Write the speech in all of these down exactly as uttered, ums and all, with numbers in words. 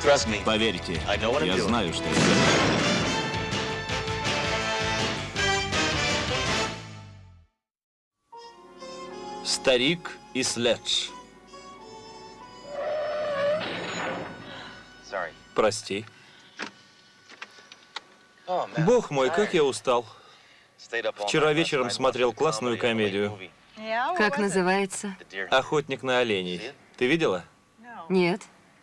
Поверьте, я знаю, что я делаю. Старик и Следж. Прости. Бог мой, как я устал. Вчера вечером смотрел классную комедию. Как называется? «Охотник на оленей». Ты видела? Нет.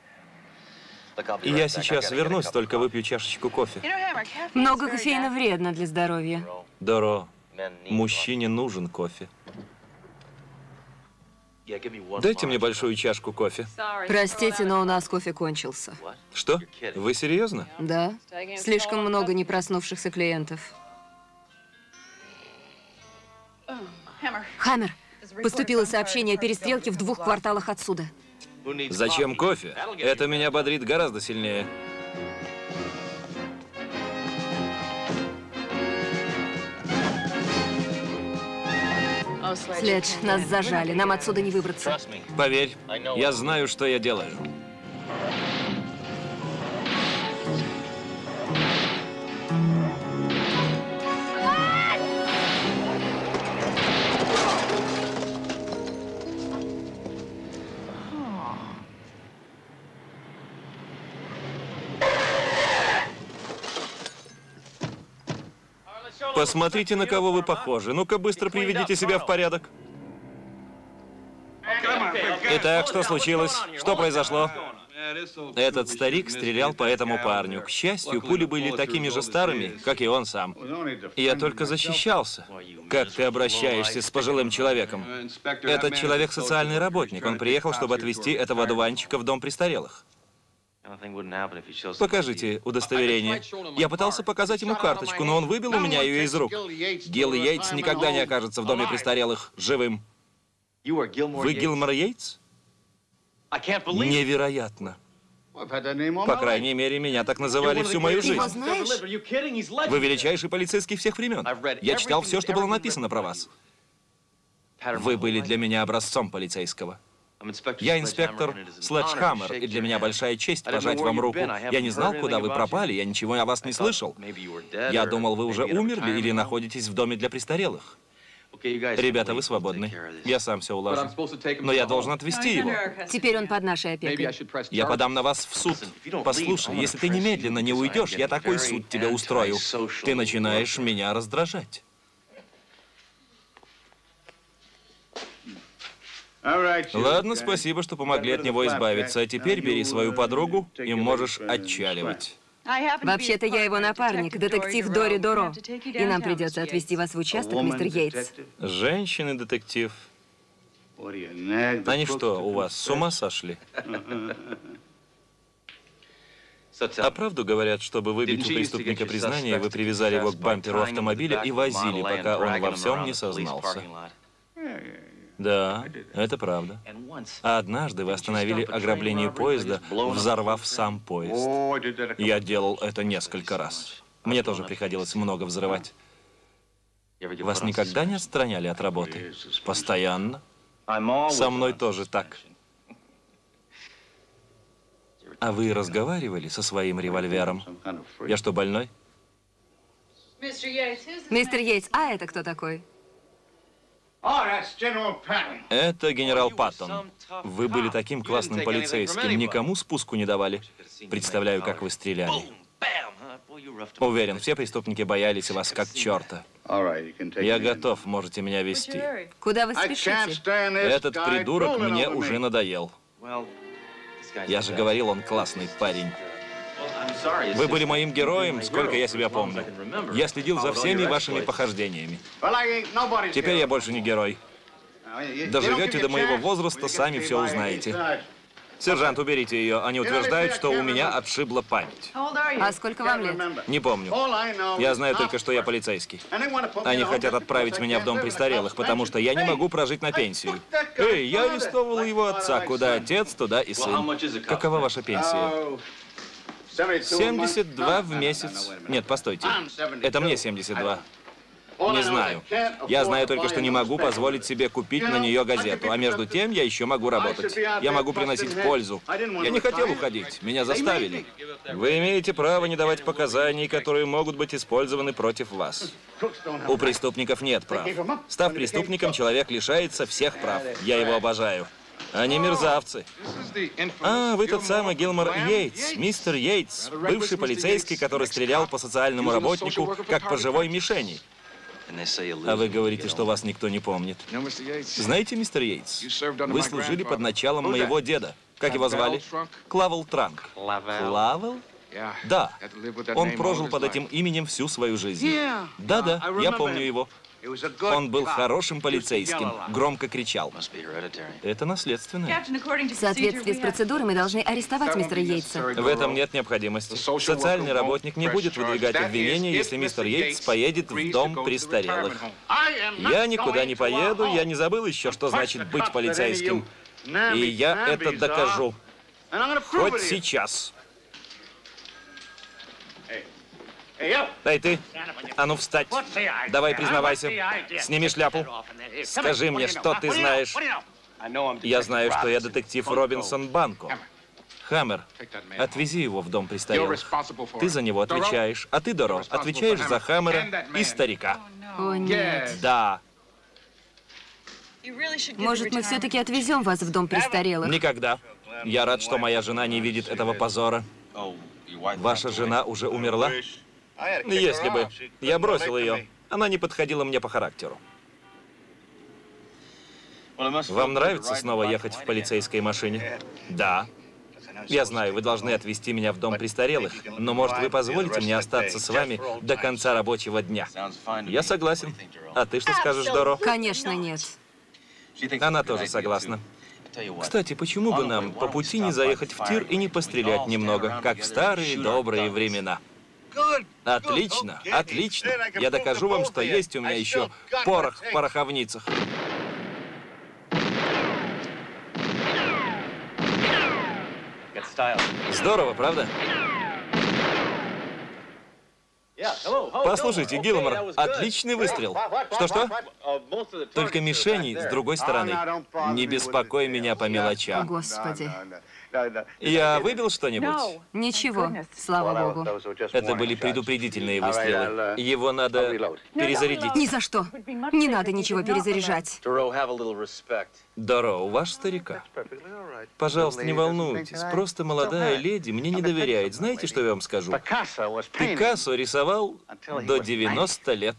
Я сейчас вернусь, только выпью чашечку кофе. Много кофеина вредно для здоровья. Доро, мужчине нужен кофе. Дайте мне большую чашку кофе. Простите, но у нас кофе кончился. Что? Вы серьезно? Да. Слишком много не проснувшихся клиентов. Хаммер, поступило сообщение о перестрелке в двух кварталах отсюда. Зачем кофе? Это меня бодрит гораздо сильнее. Следж, нас зажали, нам отсюда не выбраться. Поверь, я знаю, что я делаю. Посмотрите, на кого вы похожи. Ну-ка, быстро приведите себя в порядок. Итак, что случилось? Что произошло? Этот старик стрелял по этому парню. К счастью, пули были такими же старыми, как и он сам. Я только защищался. Как ты обращаешься с пожилым человеком? Этот человек социальный работник. Он приехал, чтобы отвезти этого одуванчика в дом престарелых. Покажите удостоверение. Я пытался показать ему карточку, но он выбил у меня ее из рук. Гилл Йейтс никогда не окажется в доме престарелых живым. Вы Гилмор Йейтс? Невероятно. По крайней мере, меня так называли всю мою жизнь. Вы величайший полицейский всех времен. Я читал все, что было написано про вас. Вы были для меня образцом полицейского. Я инспектор Следжхаммер, и для меня большая честь пожать вам руку. Я не знал, куда вы пропали, я ничего о вас не слышал. Я думал, вы уже умерли или находитесь в доме для престарелых. Ребята, вы свободны. Я сам все улажу. Но я должен отвезти его. Теперь он под нашей опекой. Я подам на вас в суд. Послушай, если ты немедленно не уйдешь, я такой суд тебе устрою. Ты начинаешь меня раздражать. Ладно, спасибо, что помогли от него избавиться. А теперь бери свою подругу и можешь отчаливать. Вообще-то я его напарник, детектив Дори Доро. И нам придется отвезти вас в участок, мистер Йейтс. Женщины-детектив. Они что, у вас с ума сошли? А правду говорят, чтобы выбить у преступника признание, вы привязали его к бамперу автомобиля и возили, пока он во всем не сознался. Да, это правда. А однажды вы остановили ограбление поезда, взорвав сам поезд. Я делал это несколько раз. Мне тоже приходилось много взрывать. Вас никогда не отстраняли от работы? Постоянно? Со мной тоже так. А вы разговаривали со своим револьвером? Я что, больной? Мистер Йейтс, а это кто такой? Это генерал Паттон. Вы были таким классным полицейским, никому спуску не давали. Представляю, как вы стреляли. Уверен, все преступники боялись вас как черта. Я готов, можете меня вести. Куда вы спешите? Этот придурок мне уже надоел. Я же говорил, он классный парень. Вы были моим героем, сколько я себя помню. Я следил за всеми вашими похождениями. Теперь я больше не герой. Доживете до моего возраста, сами все узнаете. Сержант, уберите ее. Они утверждают, что у меня отшибла память. А сколько вам лет? Не помню. Я знаю только, что я полицейский. Они хотят отправить меня в дом престарелых, потому что я не могу прожить на пенсию. Эй, я арестовал его отца. Куда отец, туда и сын. Какова ваша пенсия? семьдесят два в месяц. Нет, постойте. Это мне семьдесят два. Не знаю. Я знаю только, что не могу позволить себе купить на нее газету. А между тем, я еще могу работать. Я могу приносить пользу. Я не хотел уходить. Меня заставили. Вы имеете право не давать показаний, которые могут быть использованы против вас. У преступников нет прав. Став преступником, человек лишается всех прав. Я его обожаю. Они мерзавцы. А, вы тот самый Гилмор Йейтс, мистер Йейтс, бывший полицейский, который стрелял по социальному работнику, как по живой мишени. А вы говорите, что вас никто не помнит. Знаете, мистер Йейтс, вы служили под началом моего деда. Как его звали? Клавел Транк. Клавел? Да. Он прожил под этим именем всю свою жизнь. Да-да, я помню его. Он был хорошим полицейским, громко кричал. Это наследственное. В соответствии с процедурой мы должны арестовать мистера Йейтса. В этом нет необходимости. Социальный работник не будет выдвигать обвинения, если мистер Йейтс поедет в дом престарелых. Я никуда не поеду, я не забыл еще, что значит быть полицейским. И я это докажу. Хоть сейчас. Эй, ты! А ну, встать! Давай, признавайся. Сними шляпу. Скажи мне, что ты знаешь. Я знаю, что я детектив Робинсон Банко. Хаммер, отвези его в дом престарелых. Ты за него отвечаешь, а ты, Доро, отвечаешь за Хаммера и старика. О, нет. Да. Может, мы все-таки отвезем вас в дом престарелых? Никогда. Я рад, что моя жена не видит этого позора. Ваша жена уже умерла? Если бы. Я бросил ее. Она не подходила мне по характеру. Вам нравится снова ехать в полицейской машине? Да. Я знаю, вы должны отвезти меня в дом престарелых, но, может, вы позволите мне остаться с вами до конца рабочего дня? Я согласен. А ты что скажешь, Доро? Конечно, нет. Она тоже согласна. Кстати, почему бы нам по пути не заехать в тир и не пострелять немного, как в старые добрые времена? Отлично, отлично. Я докажу вам, что есть у меня еще порох в пороховницах. Здорово, правда? Послушайте, Гилмор, отличный выстрел. Что-что? Только мишени с другой стороны. Не беспокой меня по мелочам. Господи. Я выбил что-нибудь? Ничего, слава богу. Это были предупредительные выстрелы. Его надо перезарядить. Ни за что. Не надо ничего перезаряжать. Доро, у ваш старика. Пожалуйста, не волнуйтесь. Просто молодая леди мне не доверяет. Знаете, что я вам скажу? Пикассо рисовал до девяноста лет.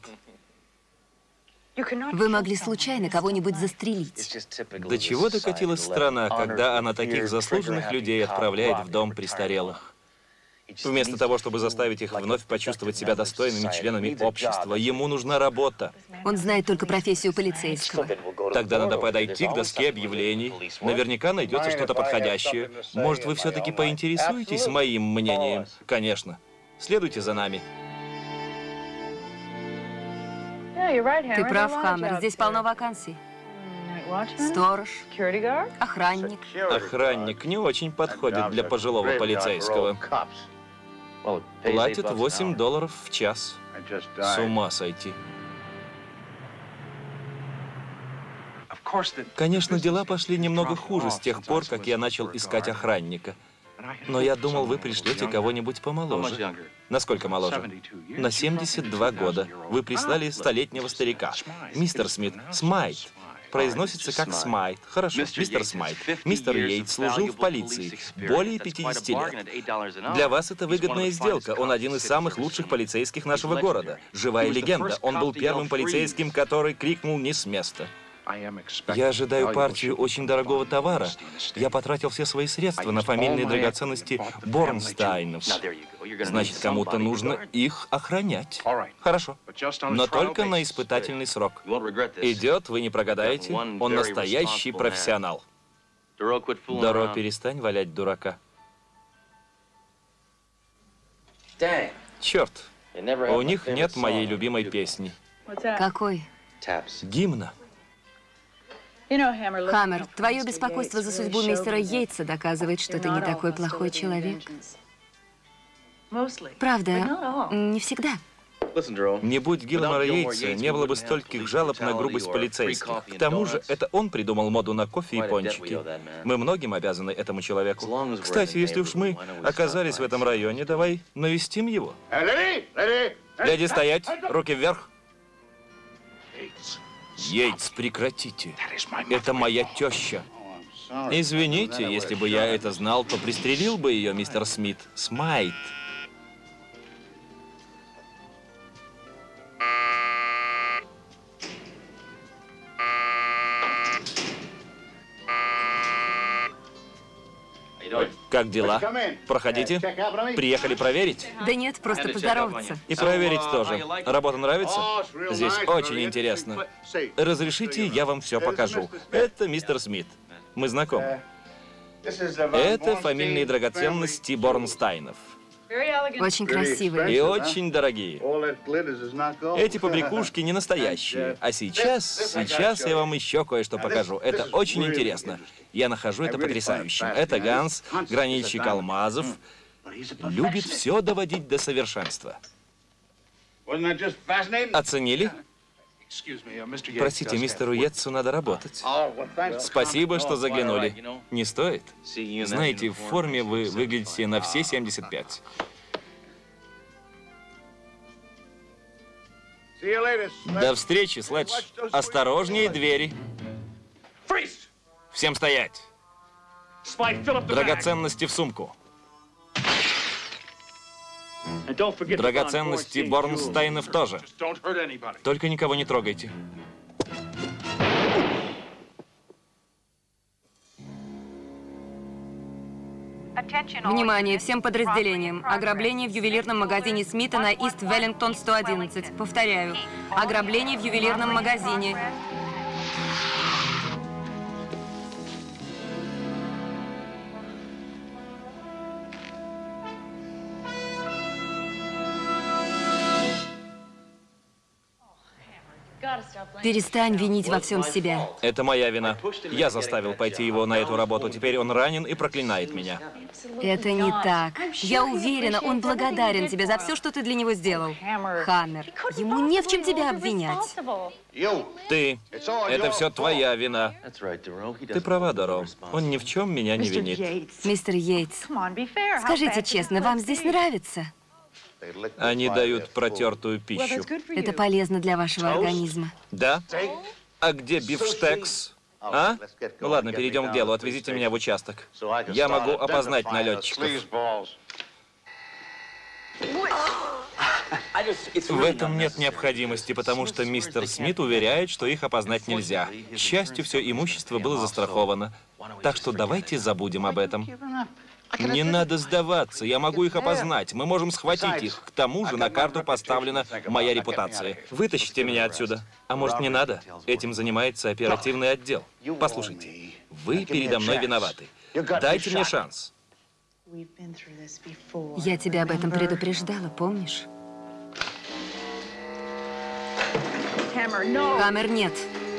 Вы могли случайно кого-нибудь застрелить. До чего докатилась страна, когда она таких заслуженных людей отправляет в дом престарелых? Вместо того, чтобы заставить их вновь почувствовать себя достойными членами общества, ему нужна работа. Он знает только профессию полицейского. Тогда надо подойти к доске объявлений. Наверняка найдется что-то подходящее. Может, вы все-таки поинтересуетесь моим мнением? Конечно. Следуйте за нами. Ты прав, Хаммер. Здесь полно вакансий. Сторож, охранник. Охранник не очень подходит для пожилого полицейского. Платят восемь долларов в час. С ума сойти. Конечно, дела пошли немного хуже с тех пор, как я начал искать охранника. Но я думал, вы пришлете кого-нибудь помоложе. Насколько моложе? На семьдесят два года. Вы прислали столетнего старика. Мистер Смит, Смайт. Произносится как Смайт. Хорошо, мистер Смайт. Мистер Йейтс служил в полиции более пятидесяти лет. Для вас это выгодная сделка. Он один из самых лучших полицейских нашего города. Живая легенда. Он был первым полицейским, который крикнул «не с места». Я ожидаю партию очень дорогого товара. Я потратил все свои средства на фамильные драгоценности Борнстайнов. Значит, кому-то нужно их охранять. Хорошо. Но только на испытательный срок. Идет, вы не прогадаете. Он настоящий профессионал. Доро, перестань валять дурака. Черт, у них нет моей любимой песни. Какой? Гимна. Хаммер, твое беспокойство за судьбу мистера Йейтса доказывает, что ты не такой плохой человек. Правда, не всегда. Не будь Гилмора Йейтса, не было бы стольких жалоб на грубость полицейских. К тому же, это он придумал моду на кофе и пончики. Мы многим обязаны этому человеку. Кстати, если уж мы оказались в этом районе, давай навестим его. Леди, стоять! Руки вверх! Йейтс, прекратите. Это моя теща. Извините, если бы я это знал, то пристрелил бы ее, мистер Смит. Смайт. Как дела? Проходите. Приехали проверить? Да нет, просто поздороваться. И проверить тоже. Работа нравится? Здесь очень интересно. Разрешите, я вам все покажу. Это мистер Смит. Мы знакомы. Это фамильные драгоценности Борнстайнов. Очень красивые. И очень дорогие. Эти побрякушки не настоящие. А сейчас, сейчас я вам еще кое-что покажу. Это очень интересно. Я нахожу это потрясающим. Это Ганс, гранильщик алмазов. Любит все доводить до совершенства. Оценили? Простите, мистеру Йейтсу надо работать. Спасибо, что заглянули. Не стоит? Знаете, в форме вы выглядите на все семьдесят пять. До встречи, Следж. Осторожнее двери. Всем стоять. Драгоценности в сумку. Драгоценности Борнстайнов тоже. Только никого не трогайте. Внимание всем подразделениям. Ограбление в ювелирном магазине Смита на Ист Веллингтон сто одиннадцать. Повторяю. Ограбление в ювелирном магазине. Перестань винить во всем себя. Это моя вина. Я заставил пойти его на эту работу. Теперь он ранен и проклинает меня. Это не так. Я уверена, он благодарен тебе за все, что ты для него сделал. Хаммер. Ему не в чем тебя обвинять. Ты. Это все твоя вина. Ты права, Доро. Он ни в чем меня не винит. Мистер Йейтс, скажите честно, вам здесь нравится? Они дают протертую пищу. Это полезно для вашего организма. Да? А где бифштекс? А? Ну ладно, перейдем к делу. Отвезите меня в участок. Я могу опознать налетчиков. В этом нет необходимости, потому что мистер Смит уверяет, что их опознать нельзя. К счастью, все имущество было застраховано. Так что давайте забудем об этом. Не надо сдаваться, я могу их опознать. Мы можем схватить их. К тому же на карту поставлена моя репутация. Вытащите меня отсюда. А может, не надо? Этим занимается оперативный отдел. Послушайте, вы передо мной виноваты. Дайте мне шанс. Я тебя об этом предупреждала, помнишь? Хаммер, нет.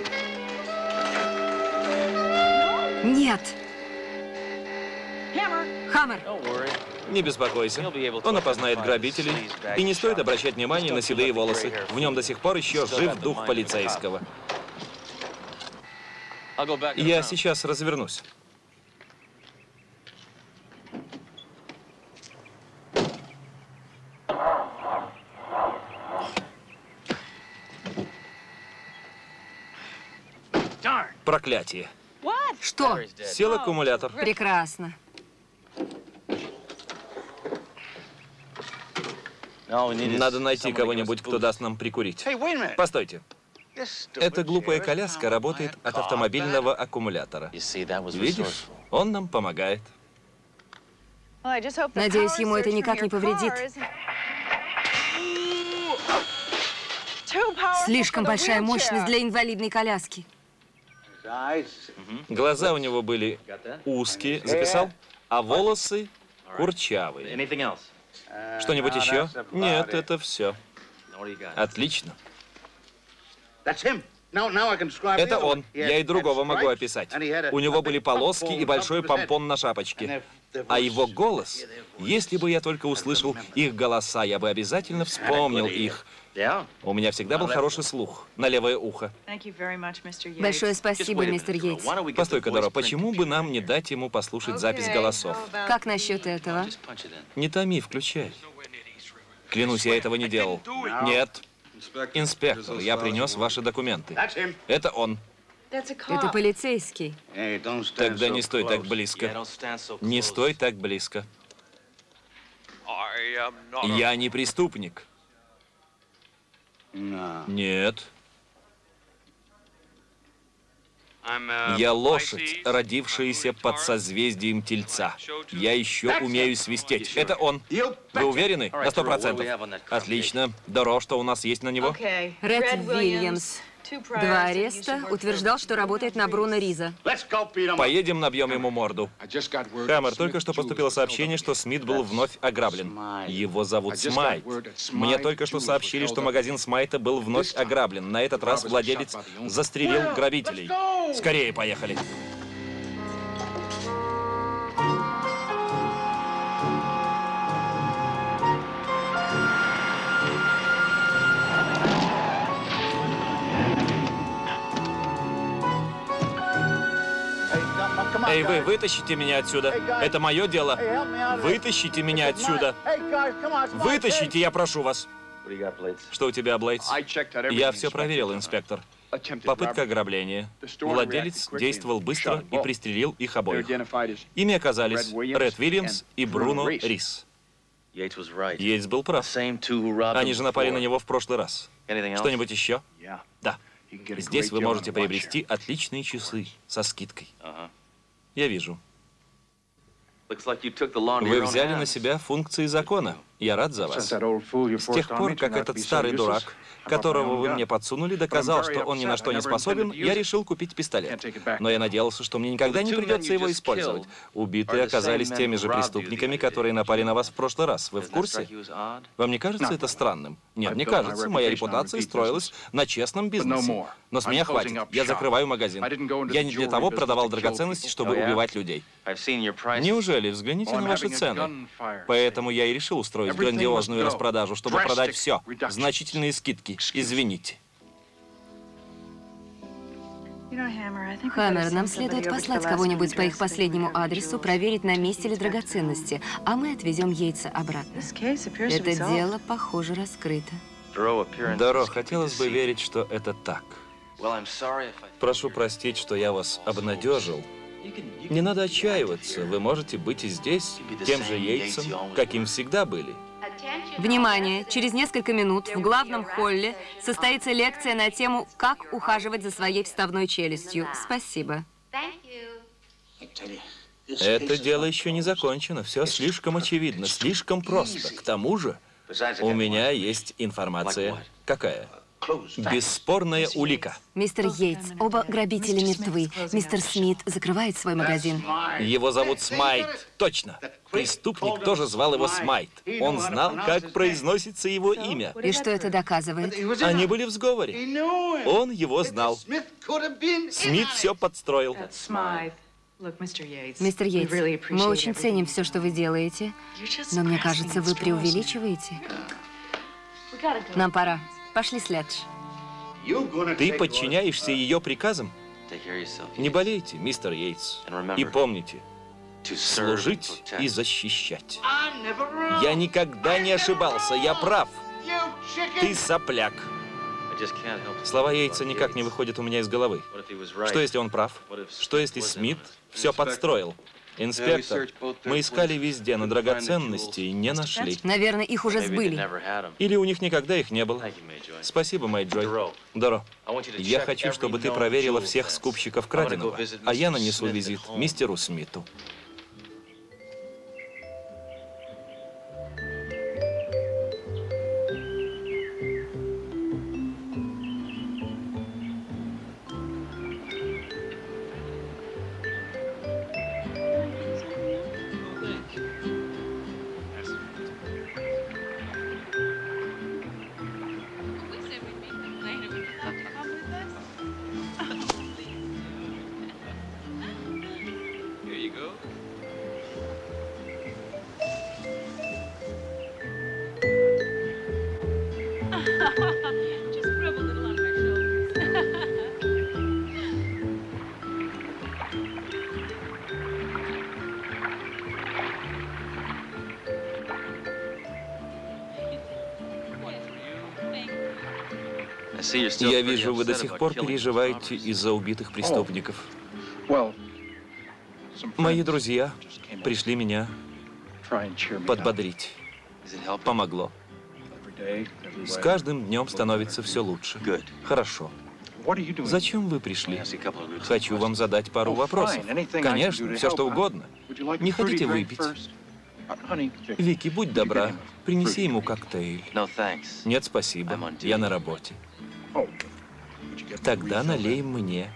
Нет. Хаммер! Не беспокойся. Он опознает грабителей. И не стоит обращать внимание на седые волосы. В нем до сих пор еще жив дух полицейского. Я сейчас развернусь. Проклятие. Что? Сел аккумулятор. Прекрасно. Надо найти кого-нибудь, кто даст нам прикурить. Постойте. Эта глупая коляска работает от автомобильного аккумулятора. Видишь? Он нам помогает. Надеюсь, ему это никак не повредит. Слишком большая мощность для инвалидной коляски. Глаза у него были узкие, записал, а волосы курчавые. Что-нибудь еще? Нет, это все. Отлично. Это он. Я и другого могу описать. У него были полоски и большой помпон на шапочке. А его голос, если бы я только услышал их голоса, я бы обязательно вспомнил их. У меня всегда был хороший слух на левое ухо. Большое спасибо, мистер Йейтс. Постой-ка, Доро, почему бы нам не дать ему послушать запись голосов? Как насчет этого? Не томи, включай. Клянусь, я этого не делал. Нет. Инспектор, я принес ваши документы. Это он. Это полицейский. Тогда не стой так близко. Не стой так близко. Я не преступник. Нет. Я лошадь, родившаяся под созвездием Тельца. Я еще умею свистеть. Это он. Вы уверены? На сто процентов. Отлично. Доро, что у нас есть на него? Ред Уильямс. Два ареста. Утверждал, что работает на Бруно Риза. Поедем, набьем ему морду. Хаммер, только что поступило сообщение, что Смит был вновь ограблен. Его зовут Смайт. Мне только что сообщили, что магазин Смайта был вновь ограблен. На этот раз владелец застрелил грабителей. Скорее, поехали. Эй, вы, вытащите меня отсюда. Это мое дело. Вытащите меня отсюда. Вытащите, я прошу вас. Что у тебя, Блейтс? Я все проверил, инспектор. Попытка ограбления. Владелец действовал быстро и пристрелил их обоих. Ими оказались Ред Уильямс и Бруно Рис. Йейтс был прав. Они же напали на него в прошлый раз. Что-нибудь еще? Да. Здесь вы можете приобрести отличные часы со скидкой. Я вижу. Вы взяли на себя функции закона. Я рад за вас. С тех пор, как этот старый дурак, которого вы мне подсунули, доказал, что он ни на что не способен, я решил купить пистолет. Но я надеялся, что мне никогда не придется его использовать. Убитые оказались теми же преступниками, которые напали на вас в прошлый раз. Вы в курсе? Вам не кажется это странным? Нет, не кажется. Моя репутация строилась на честном бизнесе. Но с меня хватит. Я закрываю магазин. Я не для того продавал драгоценности, чтобы убивать людей. Неужели? Взгляните на ваши цены. Поэтому я и решил устроить грандиозную распродажу, чтобы продать все. Значительные скидки. Извините. Хаммер, нам следует послать кого-нибудь по их последнему адресу, проверить, на месте ли драгоценности, а мы отвезем Йейтса обратно. Это дело, похоже, раскрыто. Доро, хотелось бы верить, что это так. Прошу простить, что я вас обнадежил. Не надо отчаиваться. Вы можете быть и здесь, тем же Йейтсом, каким всегда были. Внимание! Через несколько минут в главном холле состоится лекция на тему «Как ухаживать за своей вставной челюстью». Спасибо. Это дело еще не закончено. Все слишком очевидно, слишком просто. К тому же, у меня есть информация. Какая? Бесспорная улика. Мистер Йейтс, оба грабителя мертвы. Мистер Смит закрывает свой магазин. Его зовут Смайт. Точно. Преступник тоже звал его Смайт. Он знал, как произносится его имя. И что это доказывает? Они были в сговоре. Он его знал. Смит все подстроил. Мистер Йейтс, мы очень ценим все, что вы делаете, но мне кажется, вы преувеличиваете. Нам пора. Пошли, Следж. Ты подчиняешься ее приказам? Не болейте, мистер Йейтс. И помните, служить и защищать. Я никогда не ошибался, я прав. Ты сопляк. Слова Йейтса никак не выходят у меня из головы. Что, если он прав? Что, если Смит все подстроил? Инспектор, мы искали везде, но драгоценностей не нашли. Наверное, их уже сбыли. Или у них никогда их не было. Спасибо, Мэй Джой. Доро, я хочу, чтобы ты проверила всех скупщиков краденого, а я нанесу визит мистеру Смиту. Я вижу, вы до сих пор переживаете из-за убитых преступников. Мои друзья пришли меня подбодрить. Помогло. С каждым днем становится все лучше. Хорошо. Зачем вы пришли? Хочу вам задать пару вопросов. Конечно, все что угодно. Не хотите выпить? Вики, будь добра, принеси ему коктейль. Нет, спасибо, я на работе. Тогда налей мне.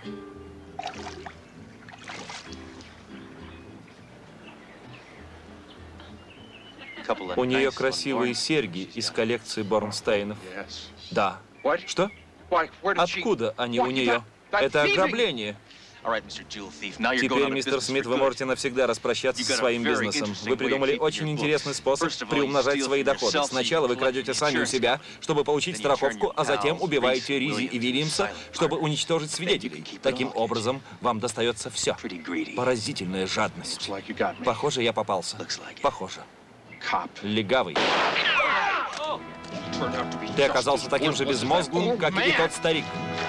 У нее красивые серьги из коллекции Борнстейнов. Да. Что? Откуда они у нее? Это ограбление. Теперь, мистер Смит, вы можете навсегда распрощаться со своим бизнесом. Вы придумали очень интересный способ приумножать свои доходы. Сначала вы крадете сами у себя, чтобы получить страховку, а затем убиваете Ризи и Вильямса, чтобы уничтожить свидетелей. Таким образом, вам достается все. Поразительная жадность. Похоже, я попался. Похоже. Легавый. Ты оказался таким же безмозглым, как и тот старик.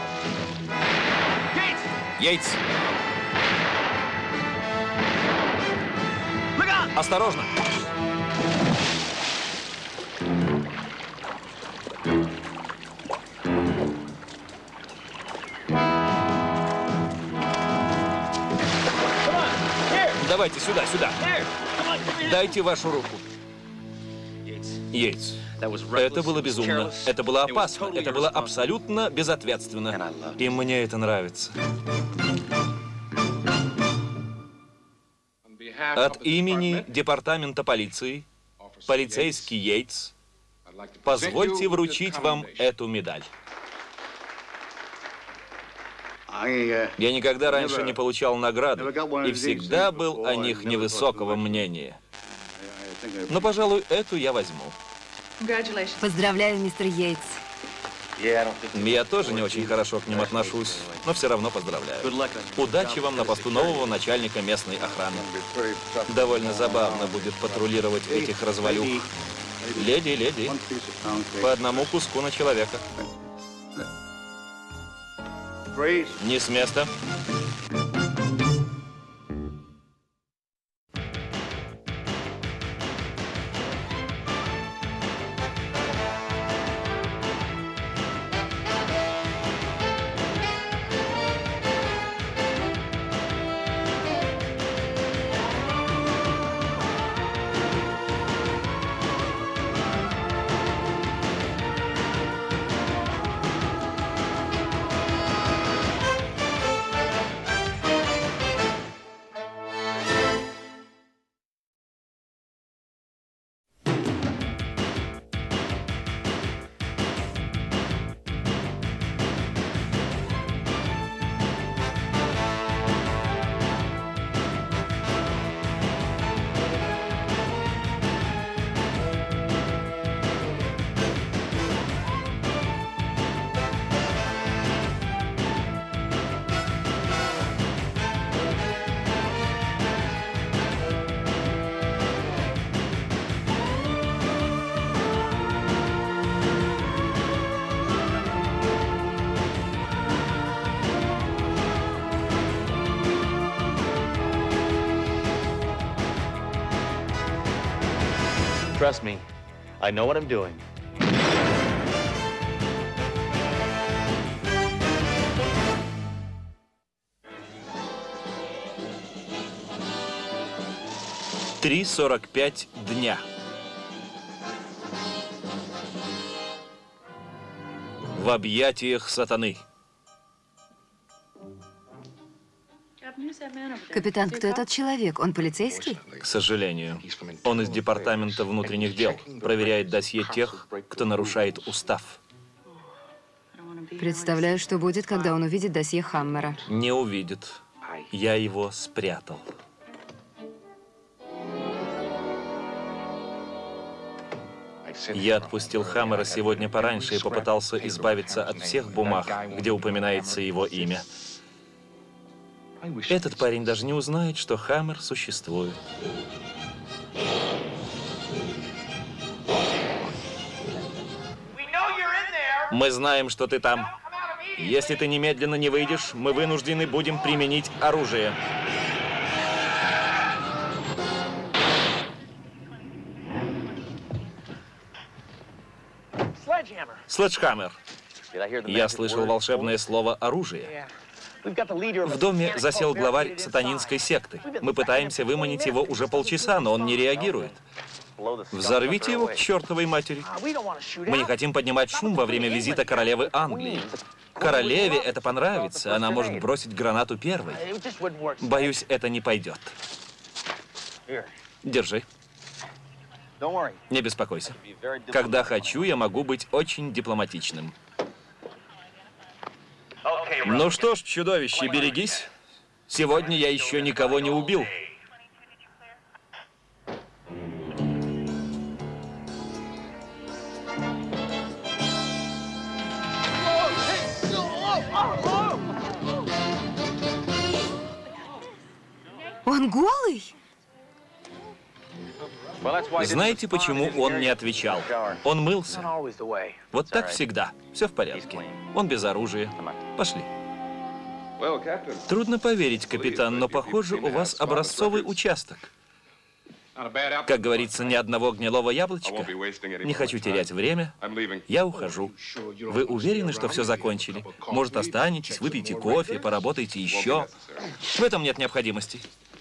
Йейтс! Осторожно! Давайте сюда, сюда. Дайте вашу руку. Йейтс. Это было безумно, это было опасно, это было абсолютно безответственно. И мне это нравится. От имени Департамента полиции, полицейский Йейтс, позвольте вручить вам эту медаль. Я никогда раньше не получал награды и всегда был о них невысокого мнения. Но, пожалуй, эту я возьму. Поздравляю, мистер Йейтс. Я тоже не очень хорошо к ним отношусь, но все равно поздравляю. Удачи вам на посту нового начальника местной охраны. Довольно забавно будет патрулировать этих развалюх. Леди, леди, по одному куску на человека. Не с места. Trust me, I know what I'm doing. три сорок пять дня. В объятиях сатаны. Капитан, кто этот человек? Он полицейский? К сожалению, он из Департамента внутренних дел. Проверяет досье тех, кто нарушает устав. Представляю, что будет, когда он увидит досье Хаммера. Не увидит. Я его спрятал. Я отпустил Хаммера сегодня пораньше и попытался избавиться от всех бумаг, где упоминается его имя. Этот парень даже не узнает, что Хаммер существует. Мы знаем, что ты там. Если ты немедленно не выйдешь, мы вынуждены будем применить оружие. Следжхаммер. Я слышал волшебное слово «оружие». В доме засел главарь сатанинской секты. Мы пытаемся выманить его уже полчаса, но он не реагирует. Взорвите его к чертовой матери. Мы не хотим поднимать шум во время визита королевы Англии. Королеве это понравится, она может бросить гранату первой. Боюсь, это не пойдет. Держи. Не беспокойся. Когда хочу, я могу быть очень дипломатичным. Ну что ж, чудовище, берегись. Сегодня я еще никого не убил. Он голый? Знаете, почему он не отвечал? Он мылся. Вот так всегда. Все в порядке. Он без оружия. Пошли. Трудно поверить, капитан, но, похоже, у вас образцовый участок. Как говорится, ни одного гнилого яблочка. Не хочу терять время. Я ухожу. Вы уверены, что все закончили? Может, останетесь, выпьете кофе, поработаете еще? В этом нет необходимости.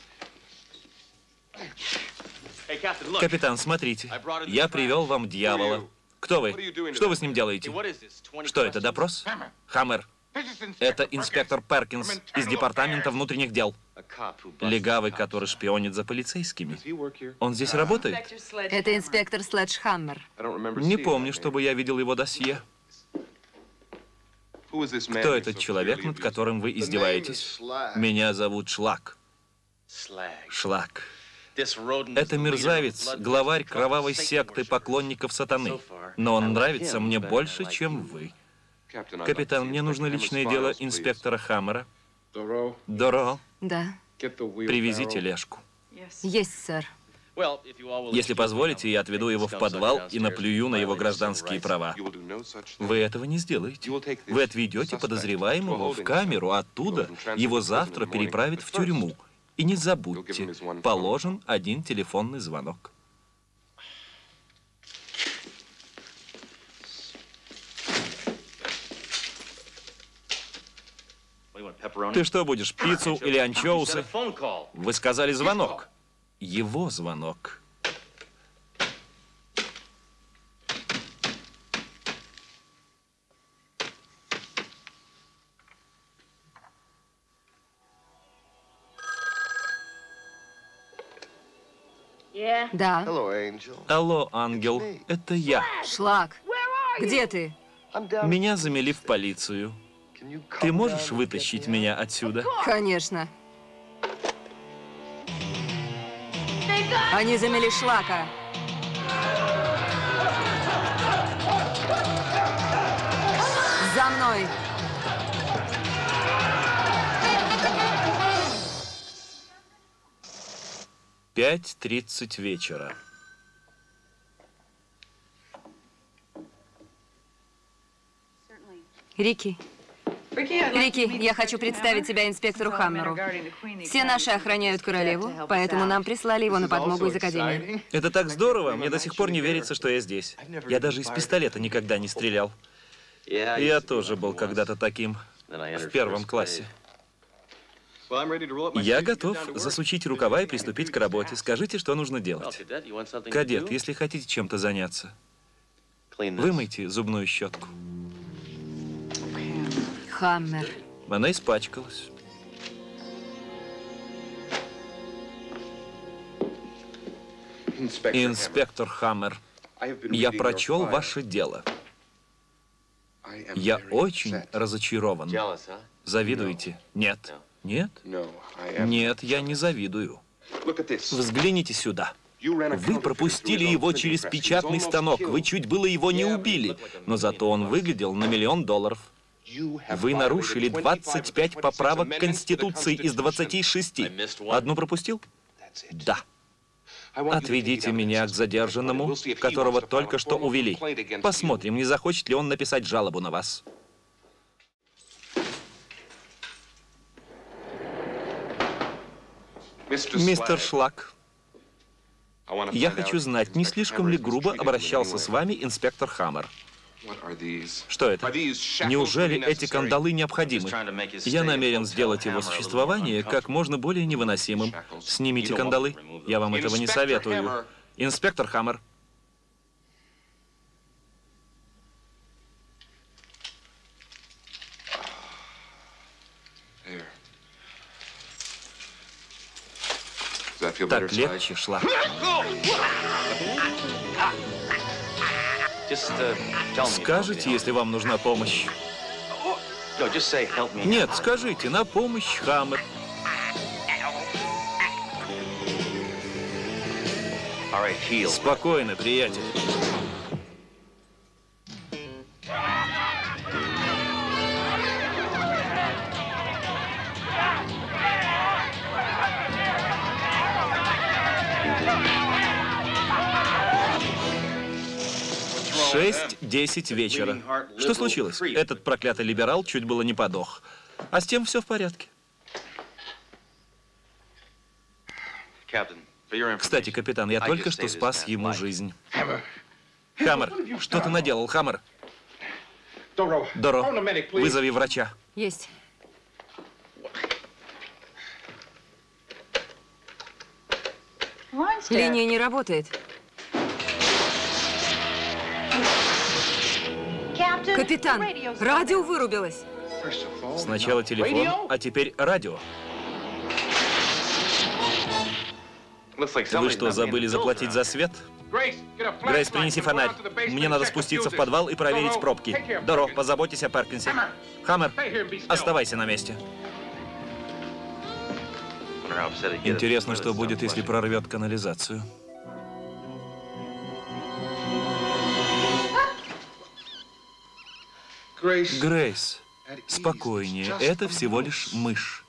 Капитан, смотрите. Я привел вам дьявола. Кто вы? Что вы с ним делаете? Что это, допрос? Хаммер. Это инспектор Перкинс из Департамента внутренних дел. Легавый, который шпионит за полицейскими. Он здесь работает? Это инспектор Следжхаммер. Не помню, чтобы я видел его досье. Кто этот человек, над которым вы издеваетесь? Меня зовут Шлак. Шлак. Это мерзавец, главарь кровавой секты поклонников сатаны. Но он нравится мне больше, чем вы. Капитан, мне нужно личное дело инспектора Хаммера. Доро. Да. Привези тележку. Есть, сэр. Если позволите, я отведу его в подвал и наплюю на его гражданские права. Вы этого не сделаете. Вы отведете подозреваемого в камеру, а оттуда его завтра переправят в тюрьму. И не забудьте, положен один телефонный звонок. Ты что будешь, пиццу или анчоусы? Вы сказали звонок. Его звонок. Да. Алло, ангел, это я. Шлак, где ты? Меня замели в полицию. Ты можешь вытащить меня отсюда? Конечно. Они замели Шлака. За мной. пять тридцать вечера. Рики. Рики, я хочу представить тебя инспектору Хаммеру. Все наши охраняют королеву, поэтому нам прислали его на подмогу из Академии. Это так здорово, мне до сих пор не верится, что я здесь. Я даже из пистолета никогда не стрелял. Я тоже был когда-то таким, в первом классе. Я готов засучить рукава и приступить к работе. Скажите, что нужно делать. Кадет, если хотите чем-то заняться, вымойте зубную щетку. Хаммер. Она испачкалась. Инспектор Хаммер, я прочел ваше дело. Я очень разочарован. Завидуете? Нет. Нет? Нет, я не завидую. Взгляните сюда. Вы пропустили его через печатный станок. Вы чуть было его не убили. Но зато он выглядел на миллион долларов. Вы нарушили двадцать пять поправок к Конституции из двадцати шести. Одну пропустил? Да. Отведите меня к задержанному, которого только что увели. Посмотрим, не захочет ли он написать жалобу на вас. Мистер Шлак, я хочу знать, не слишком ли грубо обращался с вами инспектор Хаммер? Что это? Неужели эти кандалы необходимы? Я намерен сделать его существование как можно более невыносимым. Снимите кандалы. Я вам этого не советую. Инспектор Хаммер. Так легче, Шлак. Скажите, если вам нужна помощь. Нет, скажите, на помощь, Хаммер. Спокойно, приятель. шесть десять вечера. Что случилось? Этот проклятый либерал чуть было не подох. А с тем все в порядке. Кстати, капитан, я только что спас ему жизнь. Хаммер, что ты наделал, Хаммер? Доро, вызови врача. Есть. Линия не работает. Капитан, радио вырубилось. Сначала телефон, а теперь радио. Вы что, забыли заплатить за свет? Грейс, принеси фонарь. Мне надо спуститься в подвал и проверить пробки. Доро, позаботьтесь о Перкинсе. Хаммер, оставайся на месте. Интересно, что будет, если прорвет канализацию. Грейс, спокойнее. Это всего лишь мышь.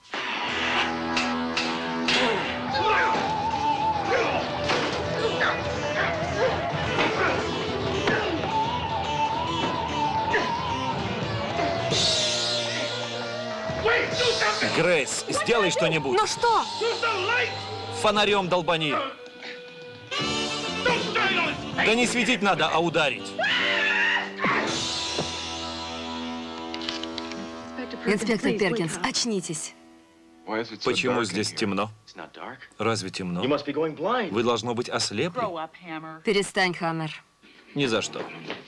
Грейс, сделай что-нибудь. Ну что? Фонарем долбани. Да не светить надо, а ударить. Инспектор Перкинс, очнитесь. Почему здесь темно? Разве темно? Вы, должно быть, ослепли. Перестань, Хаммер. Ни за что.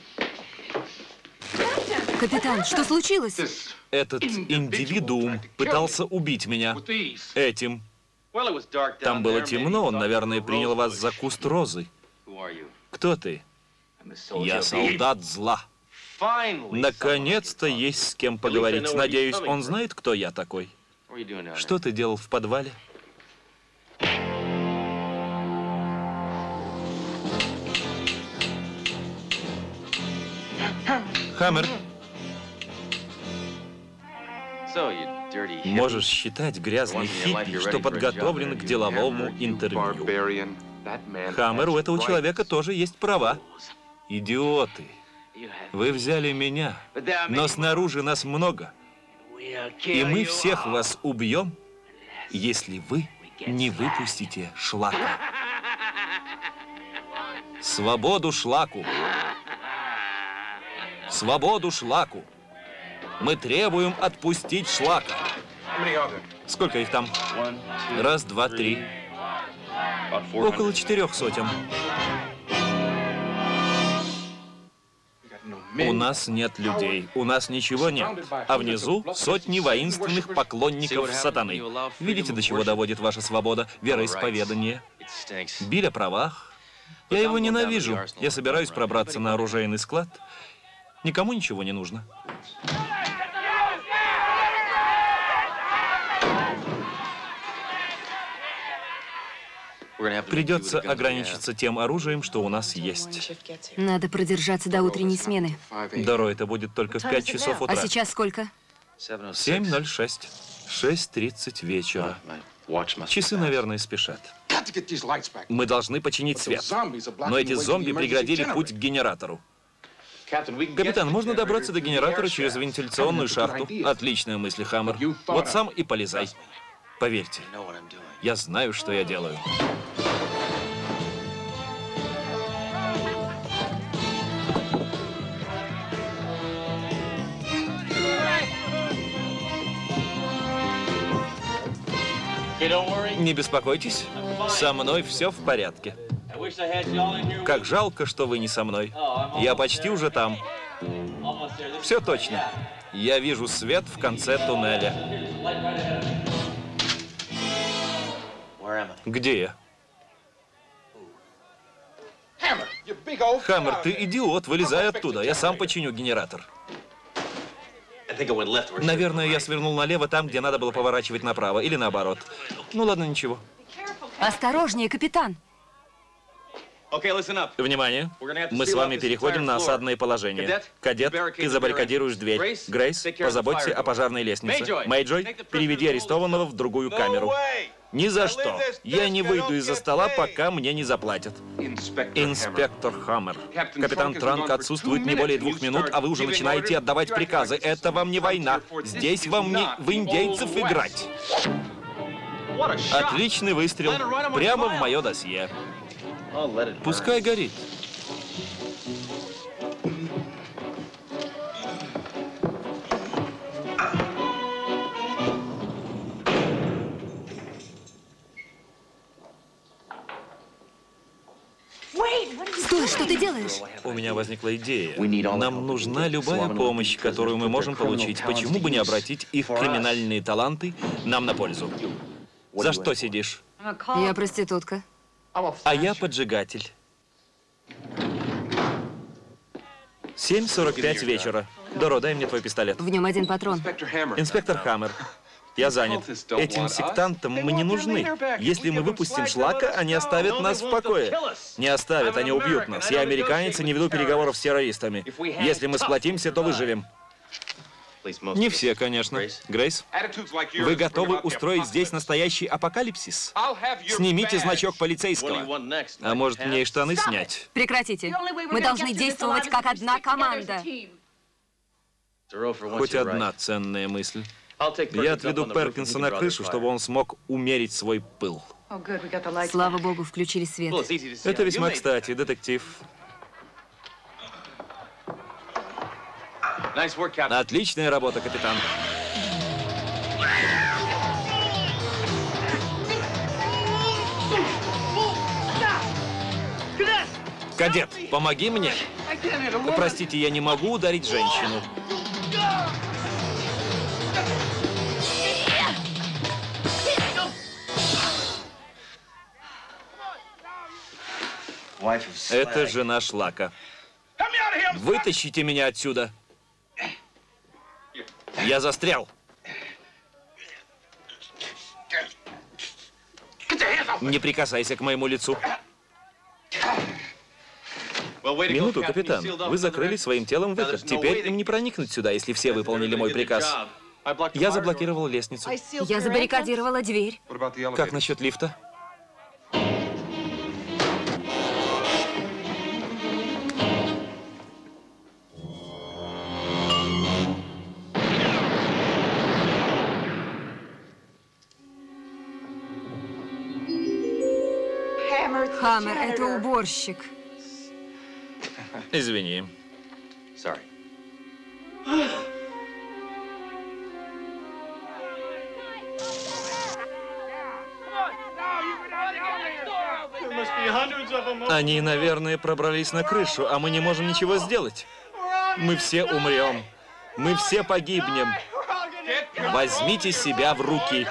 Капитан, что случилось? Этот индивидуум пытался убить меня. Этим. Там было темно, он, наверное, принял вас за куст розы. Кто ты? Я солдат зла. Наконец-то есть с кем поговорить. Надеюсь, он знает, кто я такой. Что ты делал в подвале? Хаммер. Можешь считать, грязный хиппи, что подготовлен к деловому интервью. Хаммер, у этого человека тоже есть права. Идиоты. Вы взяли меня, но снаружи нас много. И мы всех вас убьем, если вы не выпустите Шлака. Свободу Шлаку! Свободу Шлаку! Мы требуем отпустить Шлака. Сколько их там? Раз, два, три. Около четырех сотен. У нас нет людей, у нас ничего нет. А внизу сотни воинственных поклонников сатаны. Видите, до чего доводит ваша свобода, вероисповедание? Биль о правах. Я его ненавижу. Я собираюсь пробраться на оружейный склад. Никому ничего не нужно. Придется ограничиться тем оружием, что у нас есть. Надо продержаться до утренней смены. Доро, это будет только в пять часов утра. А сейчас сколько? семь ноль шесть. шесть тридцать вечера. Часы, наверное, спешат. Мы должны починить свет. Но эти зомби преградили путь к генератору. Капитан, можно добраться до генератора через вентиляционную шахту? Отличная мысль, Хаммер. Вот сам и полезай. Поверьте, я знаю, что я делаю. Не беспокойтесь, со мной все в порядке. Как жалко, что вы не со мной. Я почти уже там. Все точно. Я вижу свет в конце туннеля. Где я? Хаммер, ты идиот, вылезай оттуда. Я сам починю генератор. Наверное, я свернул налево там, где надо было поворачивать направо, или наоборот. Ну ладно, ничего. Осторожнее, капитан. Внимание, мы с вами переходим на осадное положение. Кадет, ты забаррикадируешь дверь. Грейс, позаботься о пожарной лестнице. Мэйджой, переведи арестованного в другую камеру. Ни за что. Я не выйду из-за стола, пока мне не заплатят. Инспектор Хаммер. Капитан Транк отсутствует не более двух минут, а вы уже начинаете отдавать приказы. Это вам не война. Здесь вам не в индейцев играть. Отличный выстрел. Прямо в мое досье. Пускай горит. Стой, что ты делаешь? У меня возникла идея. Нам нужна любая помощь, которую мы можем получить. Почему бы не обратить их криминальные таланты нам на пользу? За что сидишь? Я проститутка. А я поджигатель. семь сорок пять вечера. Доро, дай мне твой пистолет. В нем один патрон. Инспектор Хаммер. Я занят. Этим сектантам мы не нужны. Если мы выпустим Шлака, они оставят нас в покое. Не оставят, они убьют нас. Я американец и не веду переговоров с террористами. Если мы сплотимся, то выживем. Не все, конечно. Грейс, вы готовы устроить здесь настоящий апокалипсис? Снимите значок полицейского. А может, мне и штаны снять? Прекратите. Мы должны действовать как одна команда. Хоть одна ценная мысль. Я отведу Перкинса на крышу, чтобы он смог умерить свой пыл. Слава богу, включили свет. Это весьма кстати, детектив. Отличная работа, капитан. Кадет, помоги мне. Простите, я не могу ударить женщину. Это жена Шлака. Вытащите меня отсюда. Я застрял. Не прикасайся к моему лицу. Минуту, капитан. Вы закрыли своим телом выход. Теперь им не проникнуть сюда, если все выполнили мой приказ. Я заблокировал лестницу. Я забаррикадировала дверь. Как насчет лифта? Хаммер, это уборщик. Извини. Они, наверное, пробрались на крышу, а мы не можем ничего сделать. Мы все умрем. Мы все погибнем. Возьмите себя в руки.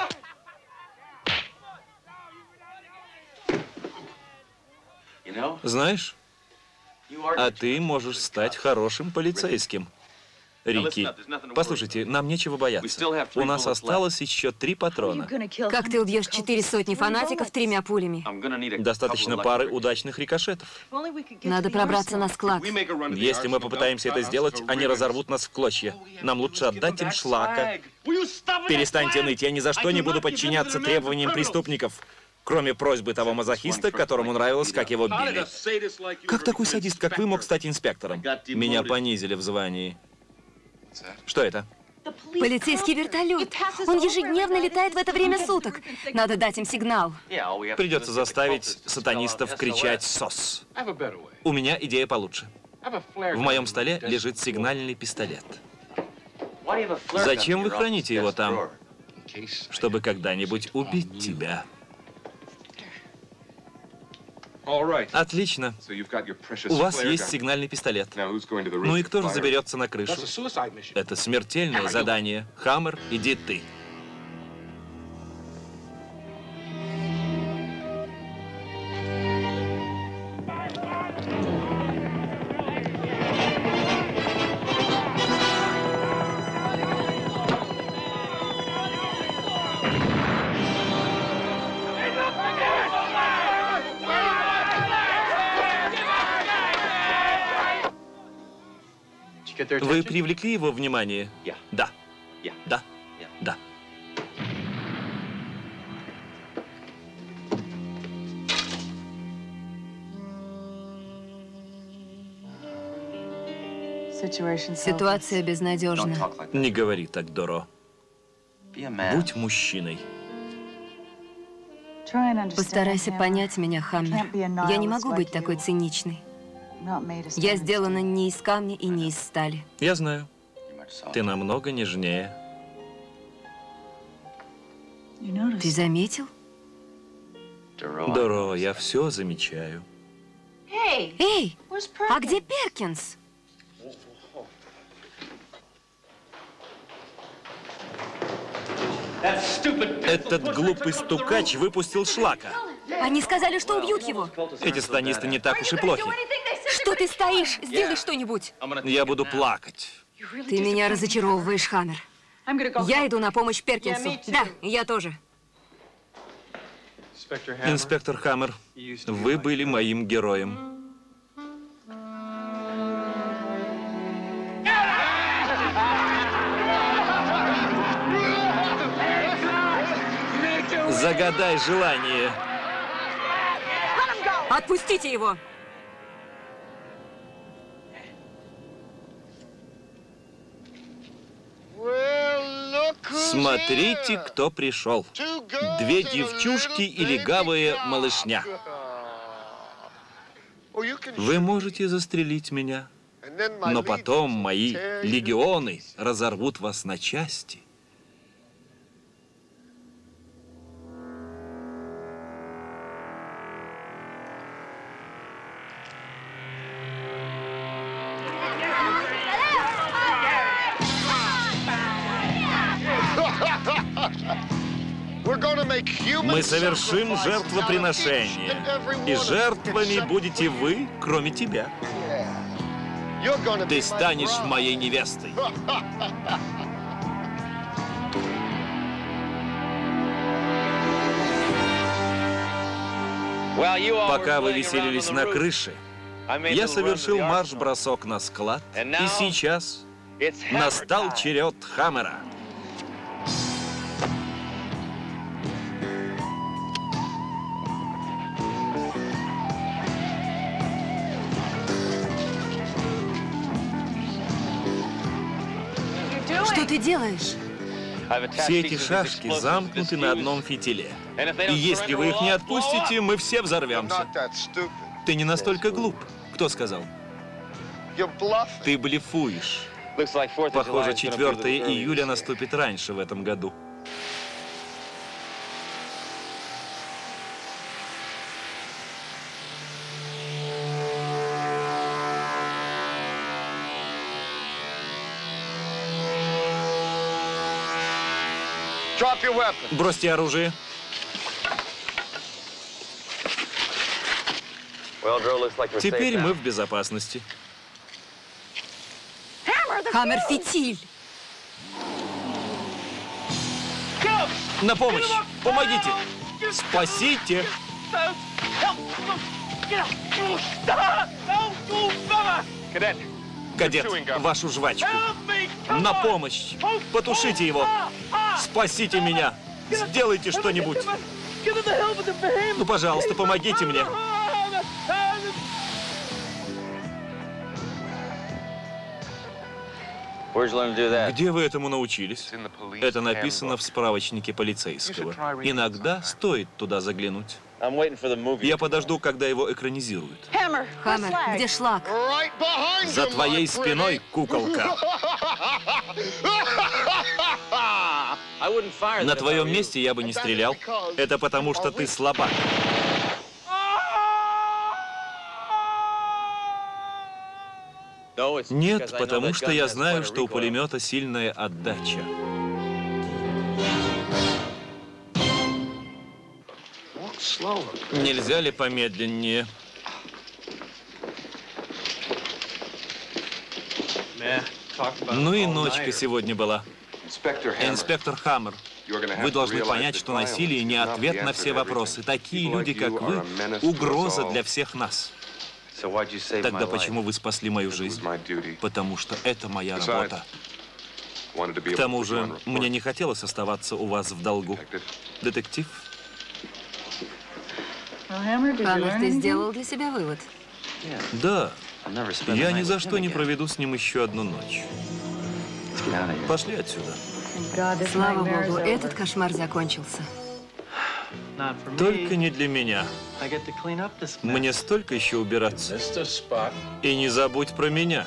Знаешь, а ты можешь стать хорошим полицейским. Рики, послушайте, нам нечего бояться. У нас осталось еще три патрона. Как ты убьешь четыре сотни фанатиков тремя пулями? Достаточно пары удачных рикошетов. Надо пробраться на склад. Если мы попытаемся это сделать, они разорвут нас в клочья. Нам лучше отдать им Шлака. Перестаньте ныть, я ни за что не буду подчиняться требованиям преступников. Кроме просьбы того мазохиста, которому нравилось, как его били. Как такой садист, как вы, мог стать инспектором? Меня понизили в звании. Что это? Полицейский вертолет. Он ежедневно летает в это время суток. Надо дать им сигнал. Придется заставить сатанистов кричать «СОС». У меня идея получше. В моем столе лежит сигнальный пистолет. Зачем вы храните его там? Чтобы когда-нибудь убить тебя. Отлично. У вас есть сигнальный пистолет. Ну и кто же заберется на крышу? Это смертельное задание. Хаммер, иди ты. Вы привлекли его внимание? Да. Да. Да. Ситуация безнадежна. Не говори так, Доро. Будь мужчиной. Постарайся понять меня, Хаммер. Я не могу быть такой циничной. Я сделана не из камня и не из стали. Я знаю. Ты намного нежнее. Ты заметил? Доро, я все замечаю. Эй, а где Перкинс? Этот глупый стукач выпустил шлака. Они сказали, что убьют его. Эти сатанисты не так уж и плохи. Что ты стоишь? Сделай что-нибудь. Я буду плакать. Ты меня разочаровываешь, Хаммер. Я иду на помощь Перкинсу. Да, я тоже. Инспектор Хаммер, вы были моим героем. Загадай желание. Отпустите его! Смотрите, кто пришел. Две девчушки и легавая малышня. Вы можете застрелить меня, но потом мои легионы разорвут вас на части. Мы совершим жертвоприношение, и жертвами будете вы, кроме тебя. Ты станешь моей невестой. Пока вы веселились на крыше, я совершил марш-бросок на склад, и сейчас настал черед Хаммера. Что ты делаешь? Все эти шашки замкнуты на одном фитиле. И если вы их не отпустите, мы все взорвемся. Ты не настолько глуп. Кто сказал? Ты блефуешь. Похоже, четвёртое июля наступит раньше в этом году. Бросьте оружие. Теперь мы в безопасности. Хаммер, фитиль! На помощь! Помогите! Спасите! Кадет, вашу жвачку. На помощь! Потушите его! Спасите меня! Сделайте что-нибудь! Ну, пожалуйста, помогите мне. Где вы этому научились? Это написано в справочнике полицейского. Иногда стоит туда заглянуть. Я подожду, когда его экранизируют. Хаммер, где шлак? За твоей спиной, куколка. На твоем месте я бы не стрелял. Это потому, что ты слабак. Нет, потому что я знаю, что у пулемета сильная отдача. Нельзя ли помедленнее? Ну и ночка сегодня была. Инспектор Хаммер, вы должны понять, что насилие не ответ на все вопросы. Такие люди, как вы, угроза для всех нас. Тогда почему вы спасли мою жизнь? Потому что это моя работа. К тому же, мне не хотелось оставаться у вас в долгу. Детектив? Хаммер, ты сделал для себя вывод? Да. Я ни за что не проведу с ним еще одну ночь. Пошли отсюда. Слава богу, этот кошмар закончился. Только не для меня. Мне столько еще убираться. И не забудь про меня.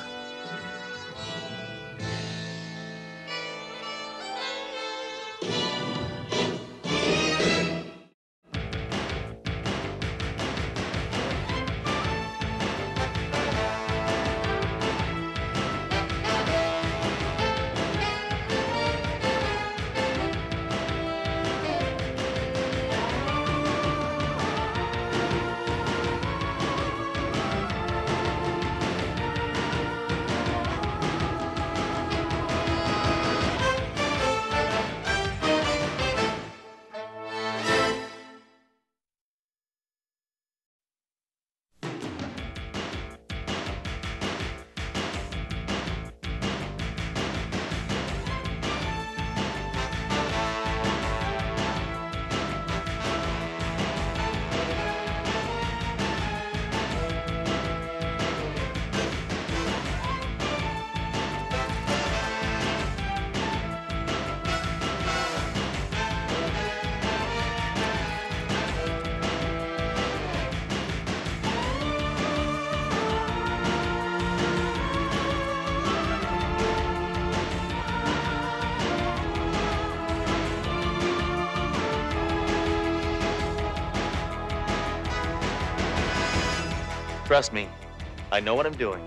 Trust me, I know what I'm doing.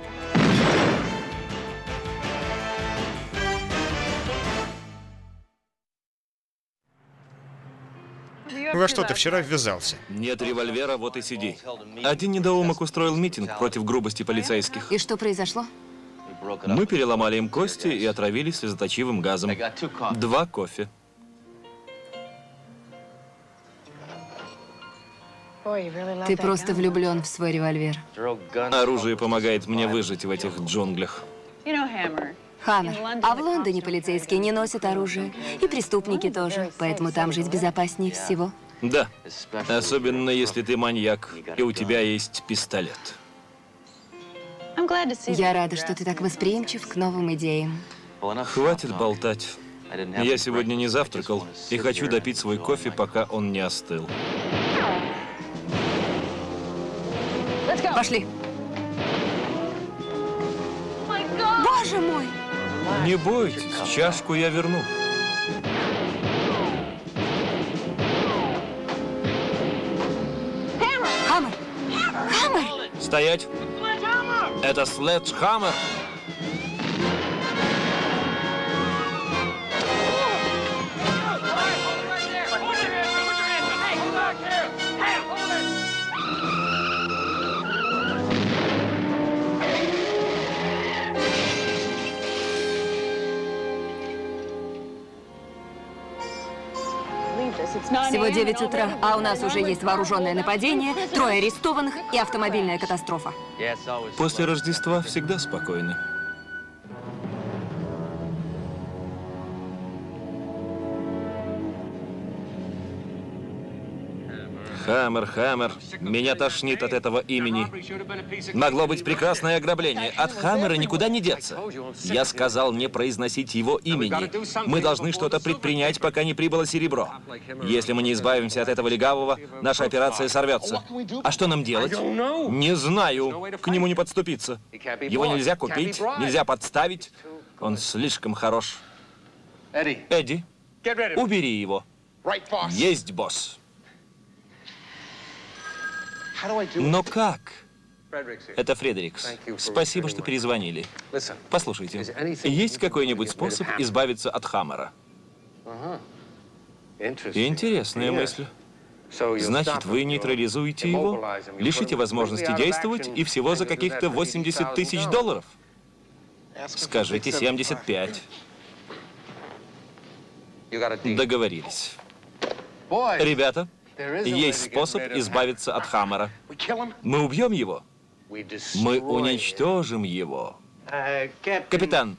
Во что ты вчера ввязался? Нет револьвера, вот и сиди. Один недоумок устроил митинг против грубости полицейских. И что произошло? Мы переломали им кости и отравили слезоточивым газом. Два кофе. Ты просто влюблен в свой револьвер. Оружие помогает мне выжить в этих джунглях. Хаммер, а в Лондоне полицейские не носят оружие. И преступники тоже. Поэтому там жить безопаснее всего. Да. Особенно если ты маньяк, и у тебя есть пистолет. Я рада, что ты так восприимчив к новым идеям. Хватит болтать. Я сегодня не завтракал и хочу допить свой кофе, пока он не остыл. Пошли. Боже мой! Не бойтесь, чашку я верну. Хаммер! Хаммер! Стоять! Это Следжхаммер! Всего девять утра, а у нас уже есть вооруженное нападение, трое арестованных и автомобильная катастрофа. После Рождества всегда спокойно. Хаммер, Хаммер. Меня тошнит от этого имени. Могло быть прекрасное ограбление. От Хаммера никуда не деться. Я сказал не произносить его имени. Мы должны что-то предпринять, пока не прибыло серебро. Если мы не избавимся от этого легавого, наша операция сорвется. А что нам делать? Не знаю. К нему не подступиться. Его нельзя купить, нельзя подставить. Он слишком хорош. Эдди, убери его. Есть, босс. Но как? Это Фредерикс. Спасибо, что перезвонили. Послушайте, есть какой-нибудь способ избавиться от Хаммера? Интересная мысль. Значит, вы нейтрализуете его, лишите возможности действовать и всего за каких-то восемьдесят тысяч долларов? Скажите семьдесят пять. Договорились. Ребята, есть способ избавиться от Хаммера. Мы убьем его. Мы уничтожим его. Капитан,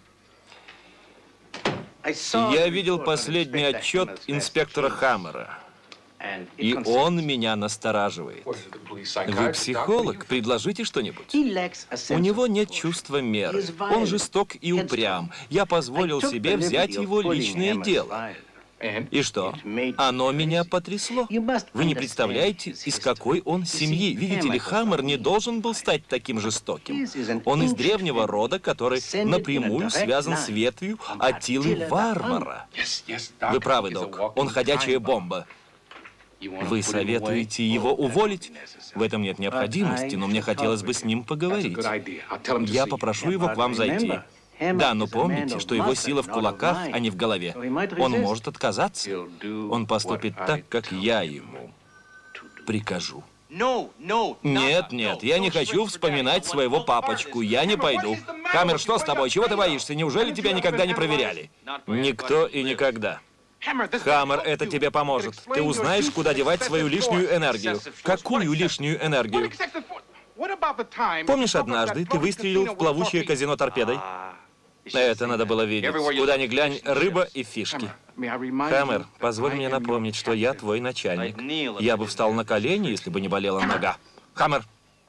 я видел последний отчет инспектора Хаммера, и он меня настораживает. Вы психолог? Предложите что-нибудь. У него нет чувства меры. Он жесток и упрям. Я позволил себе взять его личное дело. И что? Оно меня потрясло. Вы не представляете, из какой он семьи. Видите ли, Хаммер не должен был стать таким жестоким. Он из древнего рода, который напрямую связан с ветвью Аттилы Варвара. Вы правы, док. Он ходячая бомба. Вы советуете его уволить? В этом нет необходимости, но мне хотелось бы с ним поговорить. Я попрошу его к вам зайти. Да, но помните, что его сила в кулаках, а не в голове. Он может отказаться. Он поступит так, как я ему прикажу. Нет, нет, я не хочу вспоминать своего папочку. Я не пойду. Хаммер, что с тобой? Чего ты боишься? Неужели тебя никогда не проверяли? Никто и никогда. Хаммер, это тебе поможет. Ты узнаешь, куда девать свою лишнюю энергию. Какую лишнюю энергию? Помнишь, однажды ты выстрелил в плавучее казино торпедой? Это надо было видеть. Куда ни глянь, рыба и фишки. Хаммер, позволь мне напомнить, что я твой начальник. Я бы встал на колени, если бы не болела нога. Хаммер!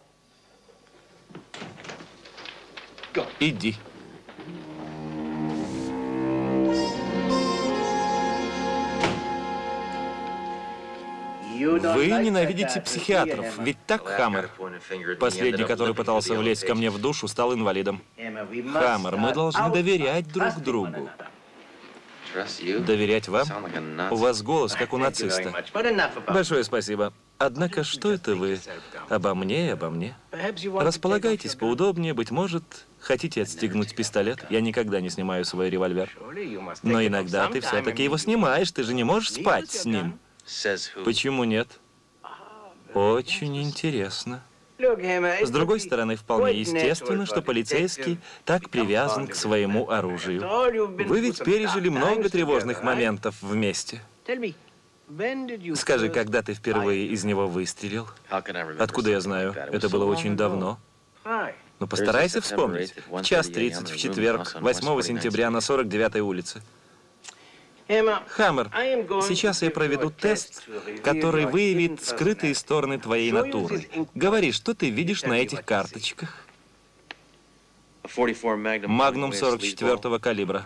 Иди. Вы ненавидите психиатров, ведь так, Хаммер? Последний, который пытался влезть ко мне в душу, стал инвалидом. Хаммер, мы должны доверять друг другу. Доверять вам? У вас голос, как у нациста. Большое спасибо. Однако, что это вы обо мне и обо мне? Располагайтесь поудобнее, быть может, хотите отстегнуть пистолет? Я никогда не снимаю свой револьвер. Но иногда ты все-таки его снимаешь, ты же не можешь спать с ним. Почему нет? Очень интересно. С другой стороны, вполне естественно, что полицейский так привязан к своему оружию. Вы ведь пережили много тревожных моментов вместе. Скажи, когда ты впервые из него выстрелил? Откуда я знаю? Это было очень давно. Но постарайся вспомнить. В час тридцать в четверг, восьмого сентября на сорок девятой улице. Хаммер, сейчас я проведу тест, который выявит скрытые стороны твоей натуры. Говори, что ты видишь на этих карточках? Магнум сорок четвёртого калибра.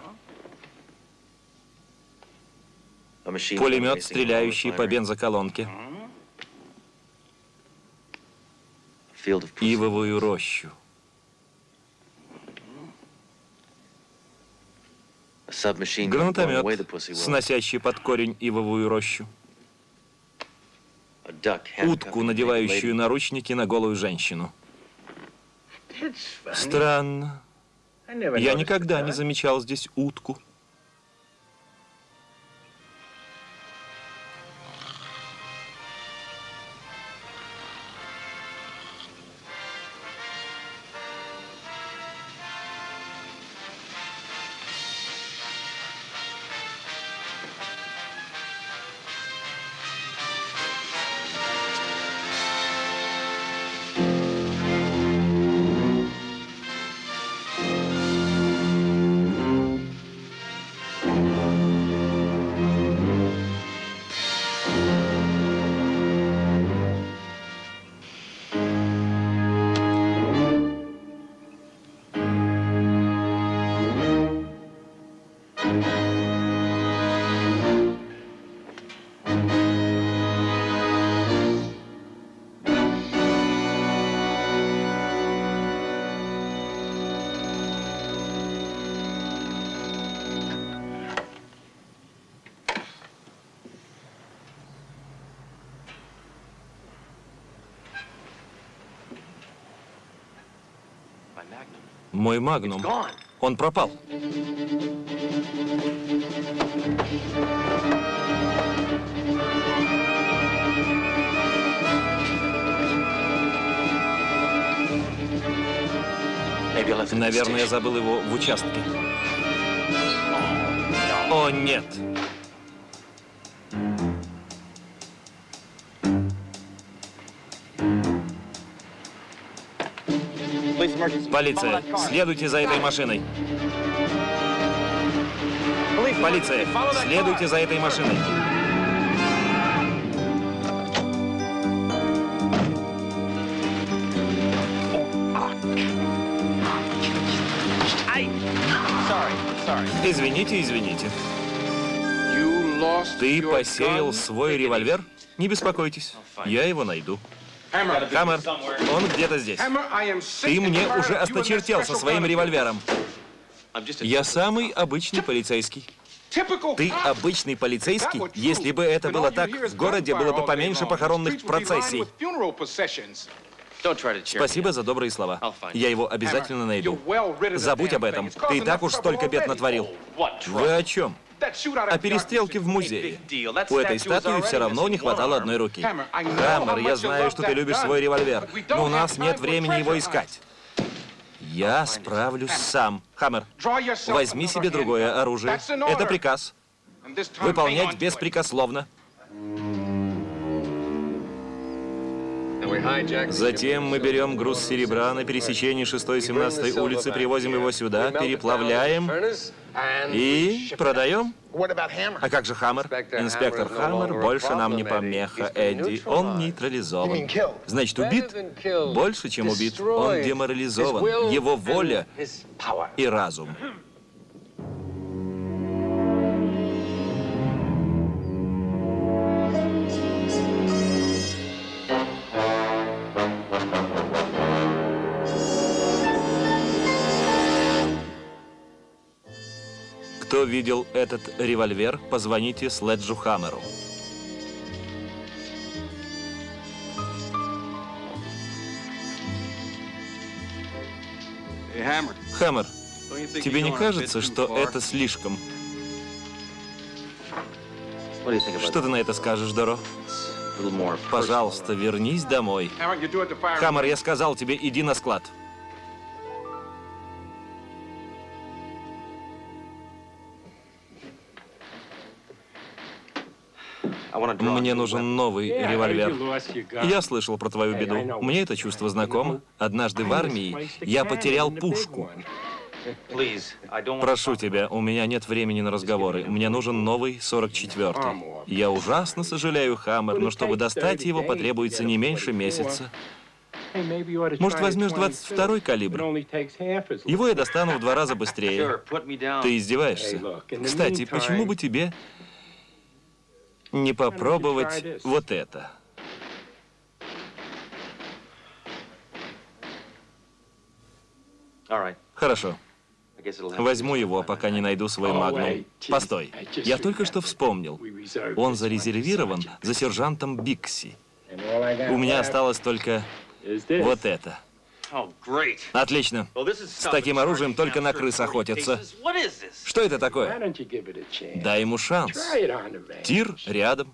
Пулемет, стреляющий по бензоколонке. Ивовую рощу. Гранатомет, сносящий под корень ивовую рощу. Утку, надевающую наручники на голую женщину. Странно. Я никогда не замечал здесь утку. Мой магнум. Он пропал. Наверное, я забыл его в участке. О, нет. Полиция, следуйте за этой машиной. Полиция, следуйте за этой машиной. Извините, извините. Ты посеял свой револьвер? Не беспокойтесь, я его найду. Хаммер, он где-то здесь. Ты мне уже осточертел со своим револьвером. Я самый обычный полицейский. Ты обычный полицейский? Если бы это было так, в городе было бы поменьше похоронных процессий. Спасибо за добрые слова. Я его обязательно найду. Забудь об этом. Ты и так уж столько бед натворил. Вы о чем? О перестрелке в музее. У этой статуи все равно не хватало одной руки. Хаммер, я знаю, что ты любишь свой револьвер, но у нас нет времени его искать. Я справлюсь сам. Хаммер, возьми себе другое оружие. Это приказ. Выполнять беспрекословно. Затем мы берем груз серебра на пересечении шестой и семнадцатой улицы, привозим его сюда, переплавляем и продаем. А как же Хаммер? Инспектор Хаммер больше нам не помеха, Эдди. Он нейтрализован. Значит, убит? Больше, чем убит. Он деморализован. Его воля и разум. Кто видел этот револьвер, позвоните Следжу Хаммеру. Хаммер, тебе не кажется, что это слишком? Что ты на это скажешь, Доро? Пожалуйста, вернись домой. Хаммер, я сказал тебе, иди на склад. Мне нужен новый револьвер. Я слышал про твою беду. Мне это чувство знакомо. Однажды в армии я потерял пушку. Прошу тебя, у меня нет времени на разговоры. Мне нужен новый сорок четвёртый. Я ужасно сожалею, Хаммер, но чтобы достать его, потребуется не меньше месяца. Может, возьмешь двадцать второй калибр? Его я достану в два раза быстрее. Ты издеваешься? Кстати, почему бы тебе не попробовать вот это? Хорошо. Возьму его, пока не найду свой магнум. Постой, я только что вспомнил. Он зарезервирован за сержантом Бикси. У меня осталось только вот это. Отлично. С таким оружием только на крыс охотятся. Что это такое? Дай ему шанс. Тир рядом.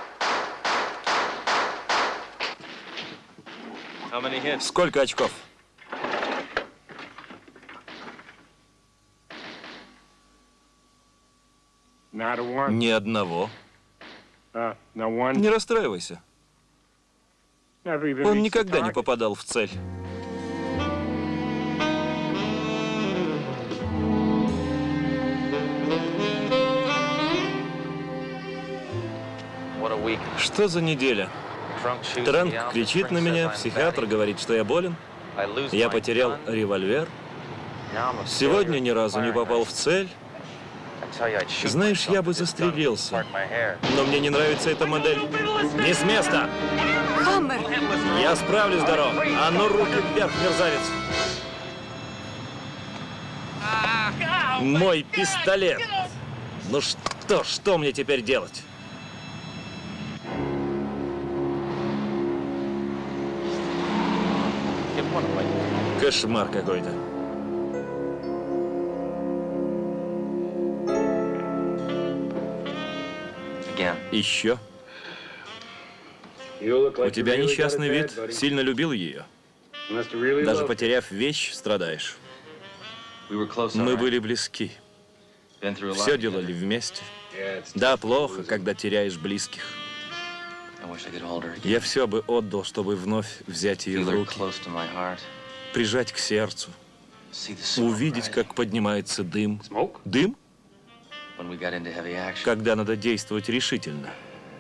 Сколько очков? Ни одного. Не расстраивайся. Он никогда не попадал в цель. Что за неделя? Трэнк кричит на меня, психиатр говорит, что я болен. Я потерял револьвер. Сегодня ни разу не попал в цель. Знаешь, я бы застрелился. Но мне не нравится эта модель. Не с места! Хаммер! Я справлюсь, Доро. А ну, руки вверх, мерзавец! Мой пистолет! Ну что, что мне теперь делать? Кошмар какой-то. Еще. У тебя несчастный вид. Сильно любил ее. Даже потеряв вещь, страдаешь. Мы были близки. Все делали вместе. Да, плохо, когда теряешь близких. Я все бы отдал, чтобы вновь взять ее в руки, прижать к сердцу, увидеть, как поднимается дым. Дым? Когда надо действовать решительно.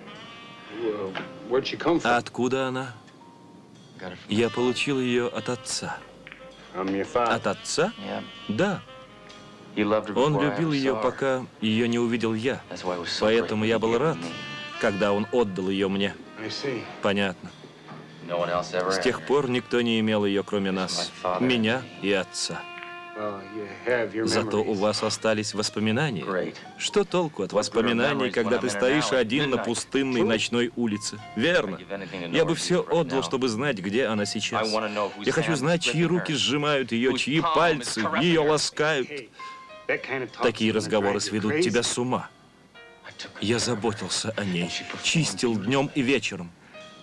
А откуда она? Я получил ее от отца. От отца? Да. Он любил ее, пока ее не увидел я. Поэтому я был рад, когда он отдал ее мне. Понятно. С тех пор никто не имел ее, кроме нас. Меня и отца. Зато у вас остались воспоминания. Что толку от воспоминаний, когда ты стоишь один на пустынной ночной улице? Верно. Я бы все отдал, чтобы знать, где она сейчас. Я хочу знать, чьи руки сжимают ее, чьи пальцы ее ласкают. Такие разговоры сведут тебя с ума. Я заботился о ней, чистил днем и вечером.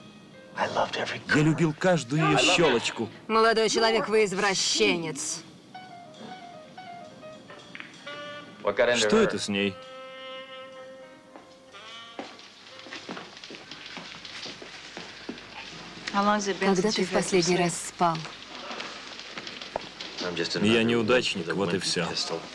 Я любил каждую ее щелочку. Молодой человек, вы извращенец. Что это с ней? Когда ты в последний раз спал? Я неудачник, вот и все.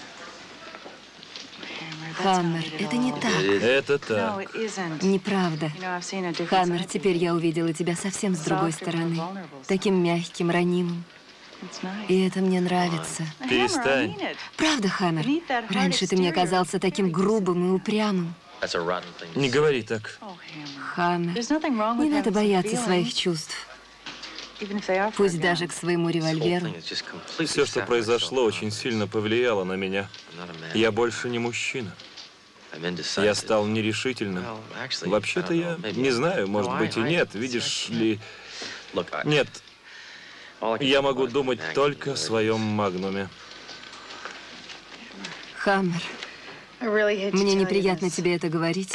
Хаммер, это не так. Это так. Неправда. Хаммер, теперь я увидела тебя совсем с другой стороны. Таким мягким, ранимым. И это мне нравится. Перестань. Правда, Хаммер? Раньше ты мне казался таким грубым и упрямым. Не говори так. Хаммер, не надо бояться своих чувств. Пусть даже к своему револьверу. Все, что произошло, очень сильно повлияло на меня. Я больше не мужчина. Я стал нерешительным. Вообще-то я не знаю, может быть и нет, видишь ли... Нет, я могу думать только о своем магнуме. Хаммер, мне неприятно тебе это говорить.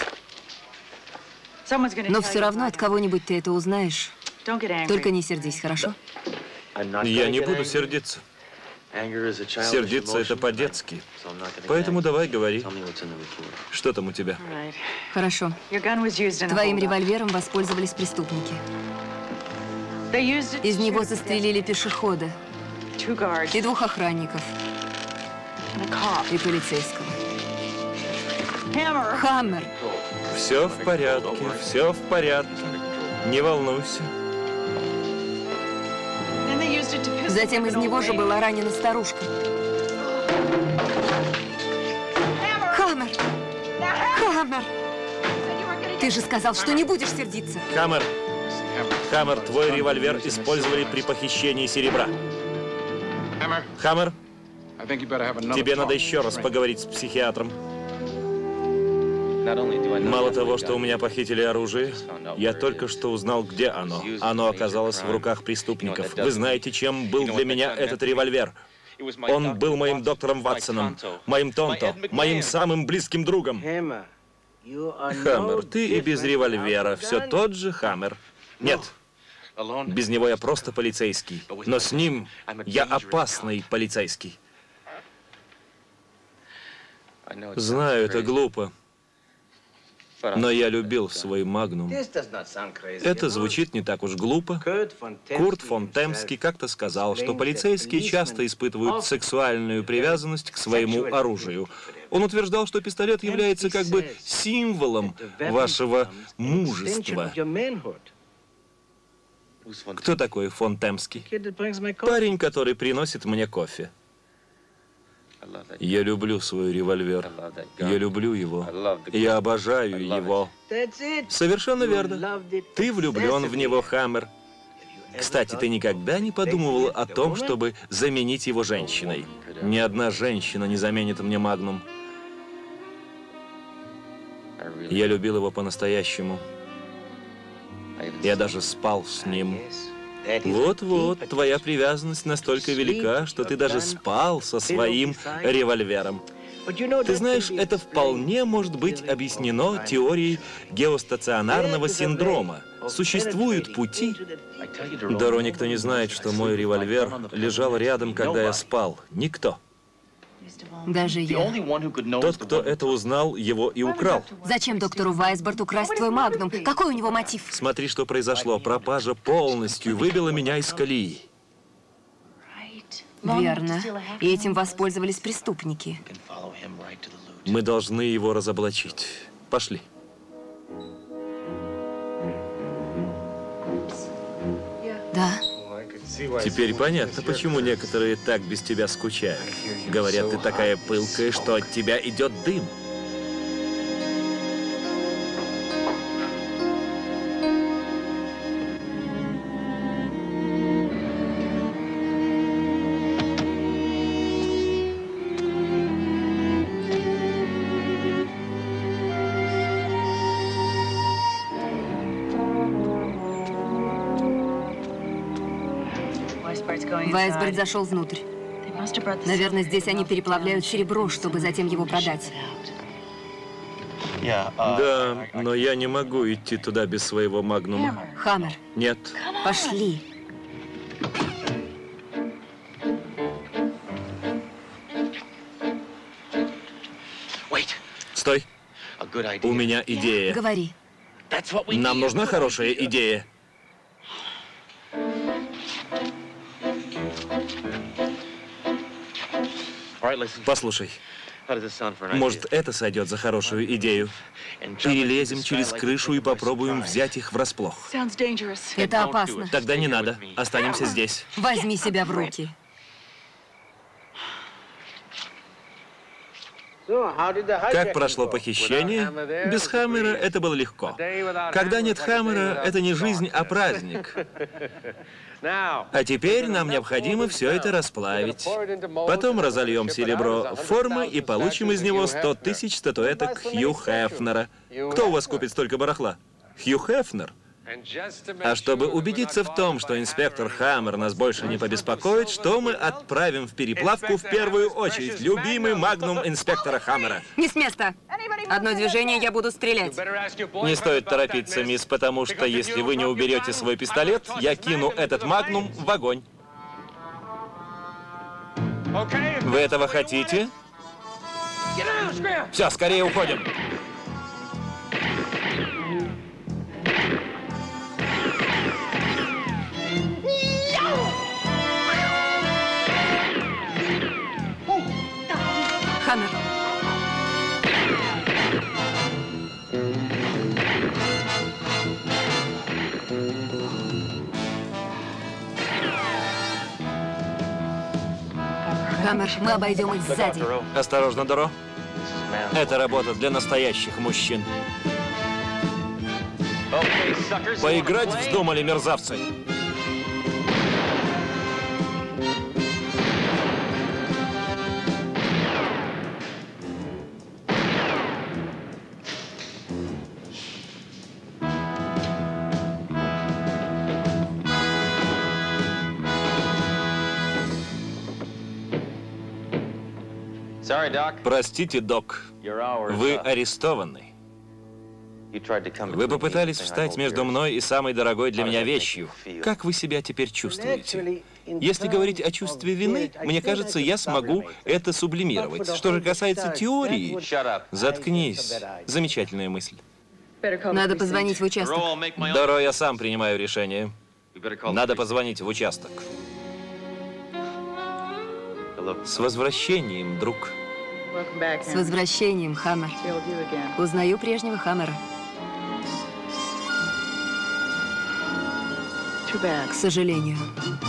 Но все равно от кого-нибудь ты это узнаешь. Только не сердись, хорошо? Я не буду сердиться. Сердиться — это по-детски. Поэтому давай говори. Что там у тебя? Хорошо. Твоим револьвером воспользовались преступники. Из него застрелили пешехода и двух охранников, и полицейского. Хаммер! Все в порядке, все в порядке. Не волнуйся. Затем из него же была ранена старушка. Хаммер! Хаммер! Ты же сказал, что не будешь сердиться. Хаммер! Хаммер, твой револьвер использовали при похищении серебра. Хаммер, тебе надо еще раз поговорить с психиатром. Мало того, что у меня похитили оружие, я только что узнал, где оно. Оно оказалось в руках преступников. Вы знаете, чем был для меня этот револьвер? Он был моим доктором Ватсоном, моим Тонто, моим самым близким другом. Хаммер, ты и без револьвера все тот же Хаммер. Нет, без него я просто полицейский, но с ним я опасный полицейский. Знаю, это глупо. Но я любил свой магнум. Это звучит не так уж глупо. Курт фон Темский как-то сказал, что полицейские часто испытывают сексуальную привязанность к своему оружию. Он утверждал, что пистолет является как бы символом вашего мужества. Кто такой фон Темский? Парень, который приносит мне кофе. Я люблю свой револьвер. Я люблю его. Я обожаю его. Совершенно верно. Ты влюблен в него, Хаммер. Кстати, ты никогда не подумывал о том, чтобы заменить его женщиной? Ни одна женщина не заменит мне магнум. Я любил его по-настоящему. Я даже спал с ним. Вот-вот, твоя привязанность настолько велика, что ты даже спал со своим револьвером. Ты знаешь, это вполне может быть объяснено теорией геостационарного синдрома. Существуют пути... Доро, никто не знает, что мой револьвер лежал рядом, когда я спал. Никто. Даже я. Тот, кто это узнал, его и украл. Зачем доктору Вайсборд украсть твой магнум? Какой у него мотив? Смотри, что произошло. Пропажа полностью выбила меня из колеи. Верно. И этим воспользовались преступники. Мы должны его разоблачить. Пошли. Да. Теперь понятно, почему некоторые так без тебя скучают. Говорят, ты такая пылкая, что от тебя идет дым. Вайсборд зашел внутрь. Наверное, здесь они переплавляют серебро, чтобы затем его продать. Да, но я не могу идти туда без своего магнума. Хаммер. Нет. Пошли. Стой. У меня идея. Говори. Нам нужна хорошая идея. Послушай, может, это сойдет за хорошую идею? Перелезем через крышу и попробуем взять их врасплох. Это опасно. Тогда не надо. Останемся здесь. Возьми себя в руки. Как прошло похищение? Без Хаммера это было легко. Когда нет Хаммера, это не жизнь, а праздник. А теперь нам необходимо все это расплавить. Потом разольем серебро в формы и получим из него сто тысяч статуэток Хью Хефнера. Кто у вас купит столько барахла? Хью Хефнер? А чтобы убедиться в том, что инспектор Хаммер нас больше не побеспокоит, что мы отправим в переплавку в первую очередь любимый магнум инспектора Хаммера. Не с места. Одно движение, я буду стрелять. Не стоит торопиться, мисс, потому что если вы не уберете свой пистолет, я кину этот магнум в огонь. Вы этого хотите? Все, скорее уходим. Хаммер. Хаммер, мы обойдем их сзади. Осторожно, Доро. Это работа для настоящих мужчин. Поиграть вздумали, мерзавцы. Простите, док. Вы арестованы. Вы попытались встать между мной и самой дорогой для меня вещью. Как вы себя теперь чувствуете? Если говорить о чувстве вины, мне кажется, я смогу это сублимировать. Что же касается теории... Заткнись. Замечательная мысль. Надо позвонить в участок. Доро, я сам принимаю решение. Надо позвонить в участок. С возвращением, друг. С возвращением, Хаммер. Узнаю прежнего Хаммера. К сожалению.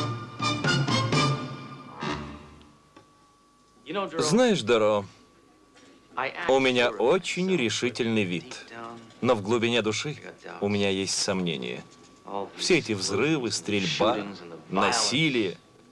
Знаешь, Доро, у меня очень решительный вид. Но в глубине души у меня есть сомнения. Все эти взрывы, стрельба, насилие.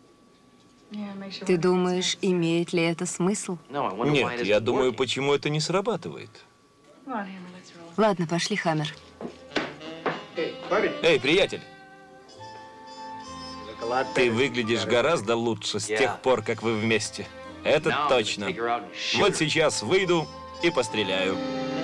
Ты думаешь, имеет ли это смысл? Нет, я думаю, почему это не срабатывает. Ладно, пошли, Хаммер. Эй, приятель! Ты выглядишь гораздо лучше с тех пор, как вы вместе. Это точно. Вот сейчас выйду и постреляю.